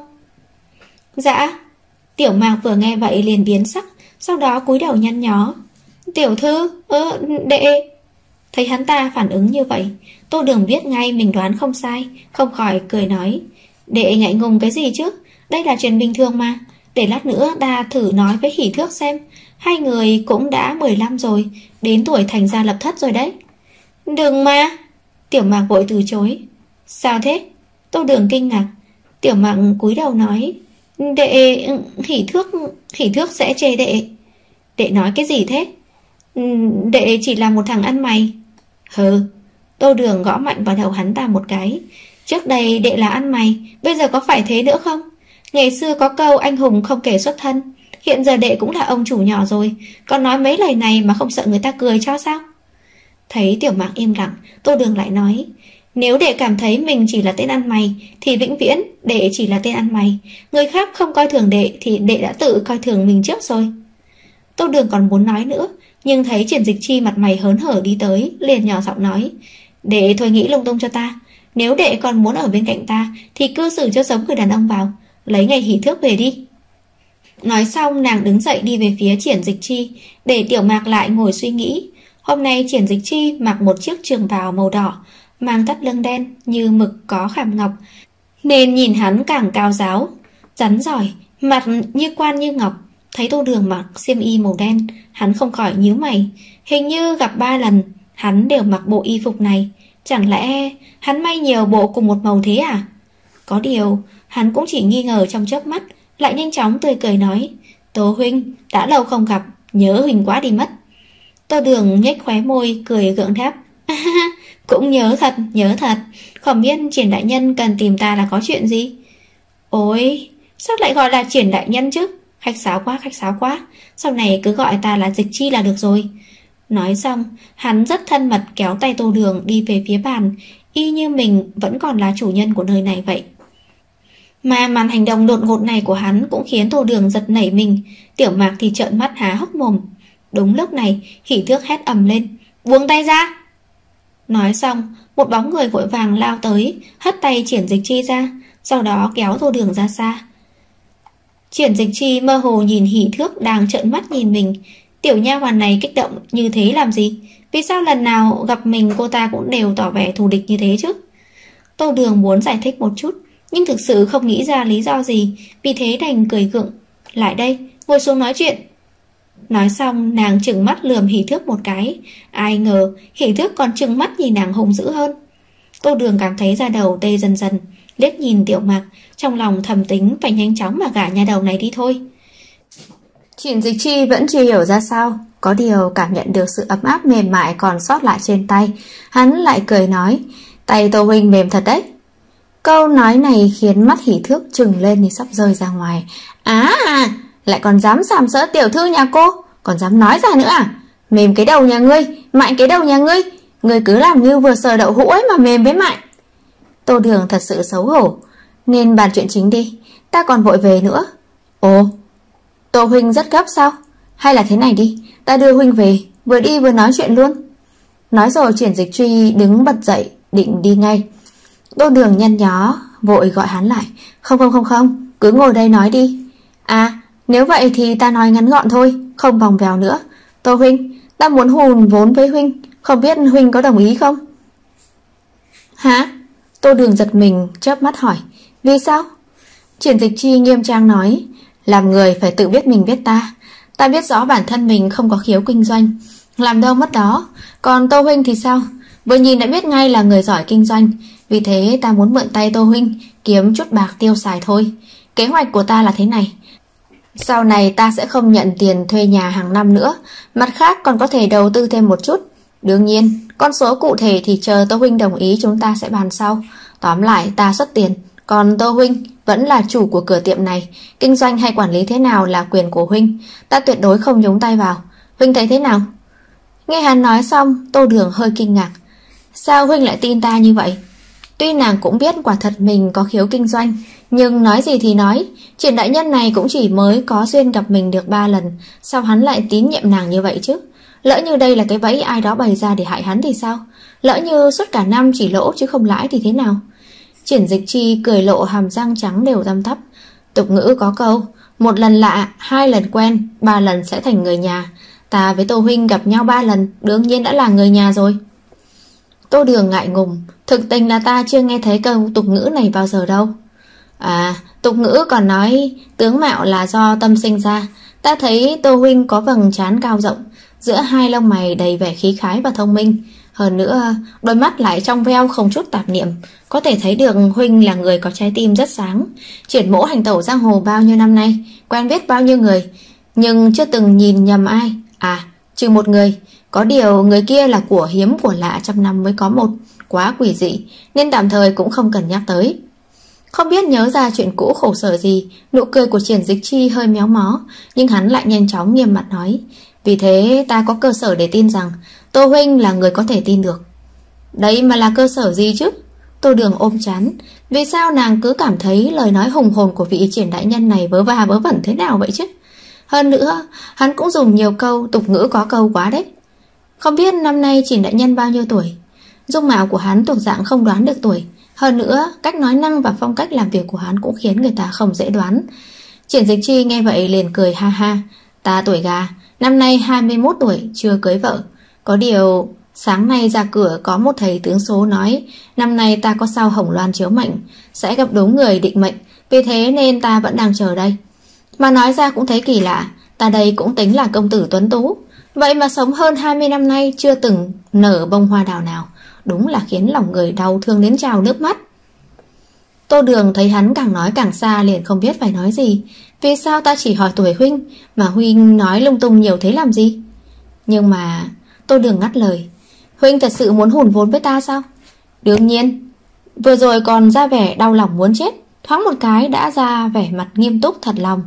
Dạ. Tiểu Mạc vừa nghe vậy liền biến sắc, sau đó cúi đầu nhăn nhó. Tiểu thư, đệ. Thấy hắn ta phản ứng như vậy, Tô Đường biết ngay mình đoán không sai, không khỏi cười nói: đệ ngại ngùng cái gì chứ, đây là chuyện bình thường mà. Để lát nữa ta thử nói với Hỷ Thước xem. Hai người cũng đã 15 rồi, đến tuổi thành gia lập thất rồi đấy. Đừng mà. Tiểu Mạc vội từ chối. Sao thế? Tô Đường kinh ngạc. Tiểu Mạc cúi đầu nói: đệ, Hỷ Thước sẽ chê đệ. Đệ nói cái gì thế? Đệ chỉ là một thằng ăn mày. Hừ. Tô Đường gõ mạnh vào đầu hắn ta một cái. Trước đây đệ là ăn mày, bây giờ có phải thế nữa không? Ngày xưa có câu anh hùng không kể xuất thân, hiện giờ đệ cũng là ông chủ nhỏ rồi, còn nói mấy lời này mà không sợ người ta cười cho sao? Thấy Tiểu Mạc im lặng, Tô Đường lại nói: nếu đệ cảm thấy mình chỉ là tên ăn mày thì vĩnh viễn đệ chỉ là tên ăn mày. Người khác không coi thường đệ thì đệ đã tự coi thường mình trước rồi. Tô Đường còn muốn nói nữa, nhưng thấy Triển Dịch Chi mặt mày hớn hở đi tới, liền nhỏ giọng nói: đệ thôi nghĩ lung tung cho ta. Nếu đệ còn muốn ở bên cạnh ta thì cư xử cho giống người đàn ông vào, lấy ngày Hỷ Thước về đi. Nói xong nàng đứng dậy đi về phía Triển Dịch Chi, để Tiểu Mạc lại ngồi suy nghĩ. Hôm nay Triển Dịch Chi mặc một chiếc trường bào màu đỏ, mang thắt lưng đen như mực có khảm ngọc, nên nhìn hắn càng cao ráo, rắn giỏi, mặt như quan như ngọc. Thấy Tô Đường mặc xiêm y màu đen, hắn không khỏi nhíu mày. Hình như gặp 3 lần hắn đều mặc bộ y phục này. Chẳng lẽ hắn may nhiều bộ cùng một màu thế à? Có điều hắn cũng chỉ nghi ngờ trong chớp mắt, lại nhanh chóng tươi cười nói: Tô huynh, đã lâu không gặp, nhớ huynh quá đi mất. Tô Đường nhếch khóe môi cười gượng đáp: cũng nhớ thật. Không biết Triển đại nhân cần tìm ta là có chuyện gì? Ôi, sao lại gọi là Triển đại nhân chứ? Khách sáo quá. Sau này cứ gọi ta là Dịch Chi là được rồi. Nói xong, hắn rất thân mật kéo tay Tô Đường đi về phía bàn, y như mình vẫn còn là chủ nhân của nơi này vậy. Mà màn hành động đột ngột này của hắn cũng khiến Tô Đường giật nảy mình. Tiểu Mạc thì trợn mắt há hốc mồm. Đúng lúc này, Hỷ Thước hét ầm lên: buông tay ra! Nói xong, một bóng người vội vàng lao tới, hất tay Triển Dịch Chi ra, sau đó kéo Tô Đường ra xa. Triển Dịch Chi mơ hồ nhìn Hỷ Thước đang trợn mắt nhìn mình. Tiểu nha hoàn này kích động như thế làm gì? Vì sao lần nào gặp mình cô ta cũng đều tỏ vẻ thù địch như thế chứ? Tô Đường muốn giải thích một chút, nhưng thực sự không nghĩ ra lý do gì, vì thế đành cười gượng: lại đây, ngồi xuống nói chuyện. Nói xong nàng trừng mắt lườm Hỷ Thước một cái. Ai ngờ Hỷ Thước còn trừng mắt nhìn nàng hung dữ hơn. Tô Đường cảm thấy da đầu tê dần dần, liếc nhìn Tiểu Mạc, trong lòng thầm tính phải nhanh chóng mà gả nhà đầu này đi thôi. Triển Dịch Chi vẫn chưa hiểu ra sao, có điều cảm nhận được sự ấm áp mềm mại còn sót lại trên tay, hắn lại cười nói: tay Tô huynh mềm thật đấy. Câu nói này khiến mắt Hỷ Thước trừng lên như sắp rơi ra ngoài. Lại còn dám sàm sỡ tiểu thư nhà cô, còn dám nói ra nữa à? Mềm cái đầu nhà ngươi, mạnh cái đầu nhà ngươi, ngươi cứ làm như vừa sờ đậu hũ ấy mà mềm với mạnh. Tô Đường thật sự xấu hổ. Nên bàn chuyện chính đi, ta còn vội về nữa. Ồ, Tô huynh rất gấp sao? Hay là thế này đi, ta đưa huynh về, vừa đi vừa nói chuyện luôn. Nói rồi Triển Dịch Truy đứng bật dậy định đi ngay. Tô Đường nhăn nhó vội gọi hắn lại. Không, cứ ngồi đây nói đi. À, nếu vậy thì ta nói ngắn gọn thôi, không vòng vèo nữa. Tô huynh, ta muốn hùn vốn với huynh, không biết huynh có đồng ý không? Hả? Tô Đường giật mình chớp mắt hỏi. Vì sao? Triển Dịch Chi nghiêm trang nói. Làm người phải tự biết mình biết ta. Ta biết rõ bản thân mình không có khiếu kinh doanh, làm đâu mất đó. Còn Tô huynh thì sao? Vừa nhìn đã biết ngay là người giỏi kinh doanh. Vì thế ta muốn mượn tay Tô huynh kiếm chút bạc tiêu xài thôi. Kế hoạch của ta là thế này. Sau này ta sẽ không nhận tiền thuê nhà hàng năm nữa. Mặt khác còn có thể đầu tư thêm một chút. Đương nhiên, con số cụ thể thì chờ Tô huynh đồng ý chúng ta sẽ bàn sau. Tóm lại ta xuất tiền, còn Tô huynh vẫn là chủ của cửa tiệm này. Kinh doanh hay quản lý thế nào là quyền của huynh. Ta tuyệt đối không nhúng tay vào. Huynh thấy thế nào? Nghe hắn nói xong, Tô Đường hơi kinh ngạc. Sao huynh lại tin ta như vậy? Tuy nàng cũng biết quả thật mình có khiếu kinh doanh, nhưng nói gì thì nói, Triển đại nhân này cũng chỉ mới có duyên gặp mình được 3 lần. Sao hắn lại tín nhiệm nàng như vậy chứ? Lỡ như đây là cái bẫy ai đó bày ra để hại hắn thì sao? Lỡ như suốt cả năm chỉ lỗ chứ không lãi thì thế nào? Triển Dịch Chi cười lộ hàm răng trắng đều tăm tắp. Tục ngữ có câu, 1 lần lạ, 2 lần quen, 3 lần sẽ thành người nhà. Ta với Tô huynh gặp nhau 3 lần, đương nhiên đã là người nhà rồi. Tô Đường ngại ngùng. Thực tình là ta chưa nghe thấy câu tục ngữ này bao giờ đâu. À, tục ngữ còn nói tướng mạo là do tâm sinh ra. Ta thấy Tô huynh có vầng trán cao rộng, giữa hai lông mày đầy vẻ khí khái và thông minh. Hơn nữa, đôi mắt lại trong veo không chút tạp niệm. Có thể thấy được huynh là người có trái tim rất sáng. Triển mỗ hành tẩu giang hồ bao nhiêu năm nay, quen biết bao nhiêu người, nhưng chưa từng nhìn nhầm ai. À, trừ một người. Có điều người kia là của hiếm của lạ, trăm năm mới có một. Quá quỷ dị, nên tạm thời cũng không cần nhắc tới. Không biết nhớ ra chuyện cũ khổ sở gì, nụ cười của Triển Dịch Chi hơi méo mó, nhưng hắn lại nhanh chóng nghiêm mặt nói. Vì thế ta có cơ sở để tin rằng Tô huynh là người có thể tin được. Đấy mà là cơ sở gì chứ? Tô Đường ôm chán. Vì sao nàng cứ cảm thấy lời nói hùng hồn của vị Triển đại nhân này vớ va vớ vẩn thế nào vậy chứ? Hơn nữa, hắn cũng dùng nhiều câu tục ngữ có câu quá đấy. Không biết năm nay Triển đại nhân bao nhiêu tuổi? Dung mạo của hắn thuộc dạng không đoán được tuổi. Hơn nữa, cách nói năng và phong cách làm việc của hắn cũng khiến người ta không dễ đoán. Triển Dịch Chi nghe vậy liền cười ha ha. Ta tuổi gà, năm nay 21 tuổi, chưa cưới vợ. Có điều, sáng nay ra cửa có một thầy tướng số nói năm nay ta có sao hồng loan chiếu mệnh, sẽ gặp đúng người định mệnh. Vì thế nên ta vẫn đang chờ đây. Mà nói ra cũng thấy kỳ lạ, ta đây cũng tính là công tử tuấn tú, vậy mà sống hơn 20 năm nay chưa từng nở bông hoa đào nào. Đúng là khiến lòng người đau thương đến trào nước mắt. Tô Đường thấy hắn càng nói càng xa liền không biết phải nói gì. Vì sao ta chỉ hỏi tuổi huynh mà huynh nói lung tung nhiều thế làm gì? Nhưng mà Tô Đường ngắt lời. Huynh thật sự muốn hùn vốn với ta sao? Đương nhiên. Vừa rồi còn ra vẻ đau lòng muốn chết, thoáng một cái đã ra vẻ mặt nghiêm túc thật lòng.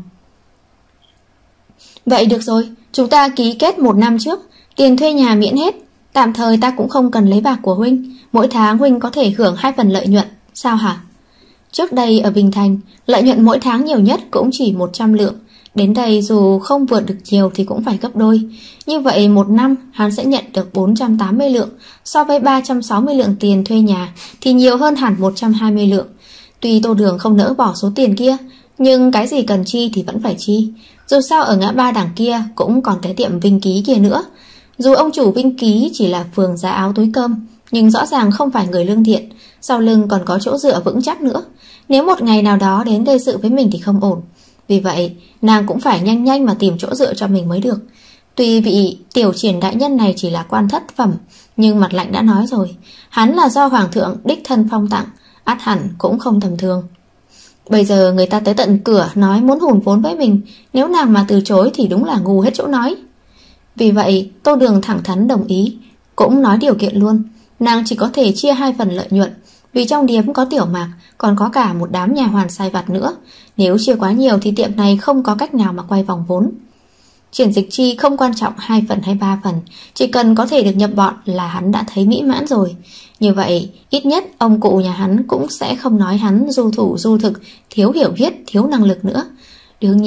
Vậy được rồi, chúng ta ký kết 1 năm trước, tiền thuê nhà miễn hết. Tạm thời ta cũng không cần lấy bạc của huynh. Mỗi tháng huynh có thể hưởng 2 phần lợi nhuận. Sao hả? Trước đây ở Bình Thành, lợi nhuận mỗi tháng nhiều nhất cũng chỉ 100 lượng. Đến đây dù không vượt được nhiều thì cũng phải gấp đôi. Như vậy 1 năm hắn sẽ nhận được 480 lượng. So với 360 lượng tiền thuê nhà thì nhiều hơn hẳn 120 lượng. Tuy Tô Đường không nỡ bỏ số tiền kia, nhưng cái gì cần chi thì vẫn phải chi. Dù sao ở ngã ba đằng kia cũng còn cái tiệm Vinh Ký kia nữa. Dù ông chủ Vinh Ký chỉ là phường giá áo túi cơm, nhưng rõ ràng không phải người lương thiện, sau lưng còn có chỗ dựa vững chắc nữa. Nếu một ngày nào đó đến gây sự với mình thì không ổn. Vì vậy nàng cũng phải nhanh nhanh mà tìm chỗ dựa cho mình mới được. Tuy vị tiểu Triển đại nhân này chỉ là quan thất phẩm, nhưng mặt lạnh đã nói rồi, hắn là do hoàng thượng đích thân phong tặng, ắt hẳn cũng không tầm thường. Bây giờ người ta tới tận cửa nói muốn hùn vốn với mình, nếu nàng mà từ chối thì đúng là ngu hết chỗ nói. Vì vậy Tô Đường thẳng thắn đồng ý, cũng nói điều kiện luôn. Nàng chỉ có thể chia 2 phần lợi nhuận, vì trong điếm có Tiểu Mạc, còn có cả một đám nhà hoàn sai vặt nữa. Nếu chia quá nhiều thì tiệm này không có cách nào mà quay vòng vốn. Triển Dịch Chi không quan trọng 2 phần hay 3 phần, chỉ cần có thể được nhập bọn là hắn đã thấy mỹ mãn rồi. Như vậy ít nhất ông cụ nhà hắn cũng sẽ không nói hắn du thủ du thực, thiếu hiểu biết, thiếu năng lực nữa. Đương nhiên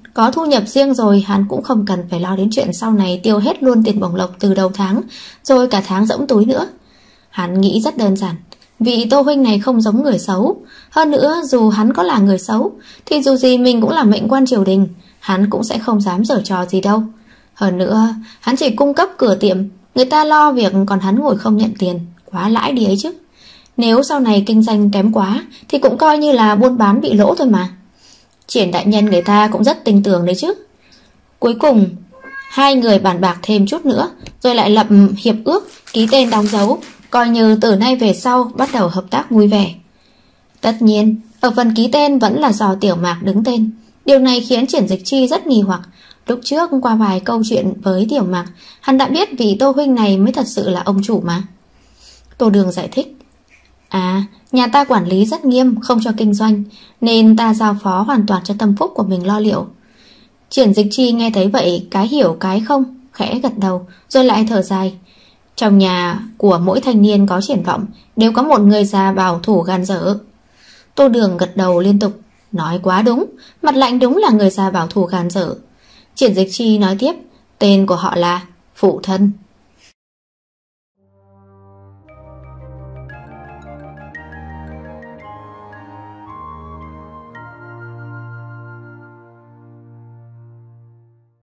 có thu nhập riêng rồi, hắn cũng không cần phải lo đến chuyện sau này tiêu hết luôn tiền bổng lộc từ đầu tháng, rồi cả tháng rỗng túi nữa. Hắn nghĩ rất đơn giản, vị Tô huynh này không giống người xấu. Hơn nữa, dù hắn có là người xấu, thì dù gì mình cũng là mệnh quan triều đình, hắn cũng sẽ không dám giở trò gì đâu. Hơn nữa, hắn chỉ cung cấp cửa tiệm, người ta lo việc còn hắn ngồi không nhận tiền, quá lãi đi ấy chứ. Nếu sau này kinh doanh kém quá thì cũng coi như là buôn bán bị lỗ thôi mà. Triển đại nhân người ta cũng rất tin tưởng đấy chứ. Cuối cùng, hai người bàn bạc thêm chút nữa, rồi lại lập hiệp ước, ký tên đóng dấu, coi như từ nay về sau bắt đầu hợp tác vui vẻ. Tất nhiên, ở phần ký tên vẫn là do Tiểu Mạc đứng tên. Điều này khiến Triển Dịch Chi rất nghi hoặc. Lúc trước qua vài câu chuyện với Tiểu Mạc, hắn đã biết vị Tô huynh này mới thật sự là ông chủ mà. Tô Đường giải thích. Nhà ta quản lý rất nghiêm, không cho kinh doanh, nên ta giao phó hoàn toàn cho tâm phúc của mình lo liệu. Triển Dịch Chi nghe thấy vậy, cái hiểu cái không, khẽ gật đầu, rồi lại thở dài. Trong nhà của mỗi thanh niên có triển vọng, đều có một người già bảo thủ gan dở. Tô Đường gật đầu liên tục. Nói quá đúng, Mặt Lạnh đúng là người già bảo thủ gan dở. Triển Dịch Chi nói tiếp, tên của họ là Phụ Thân.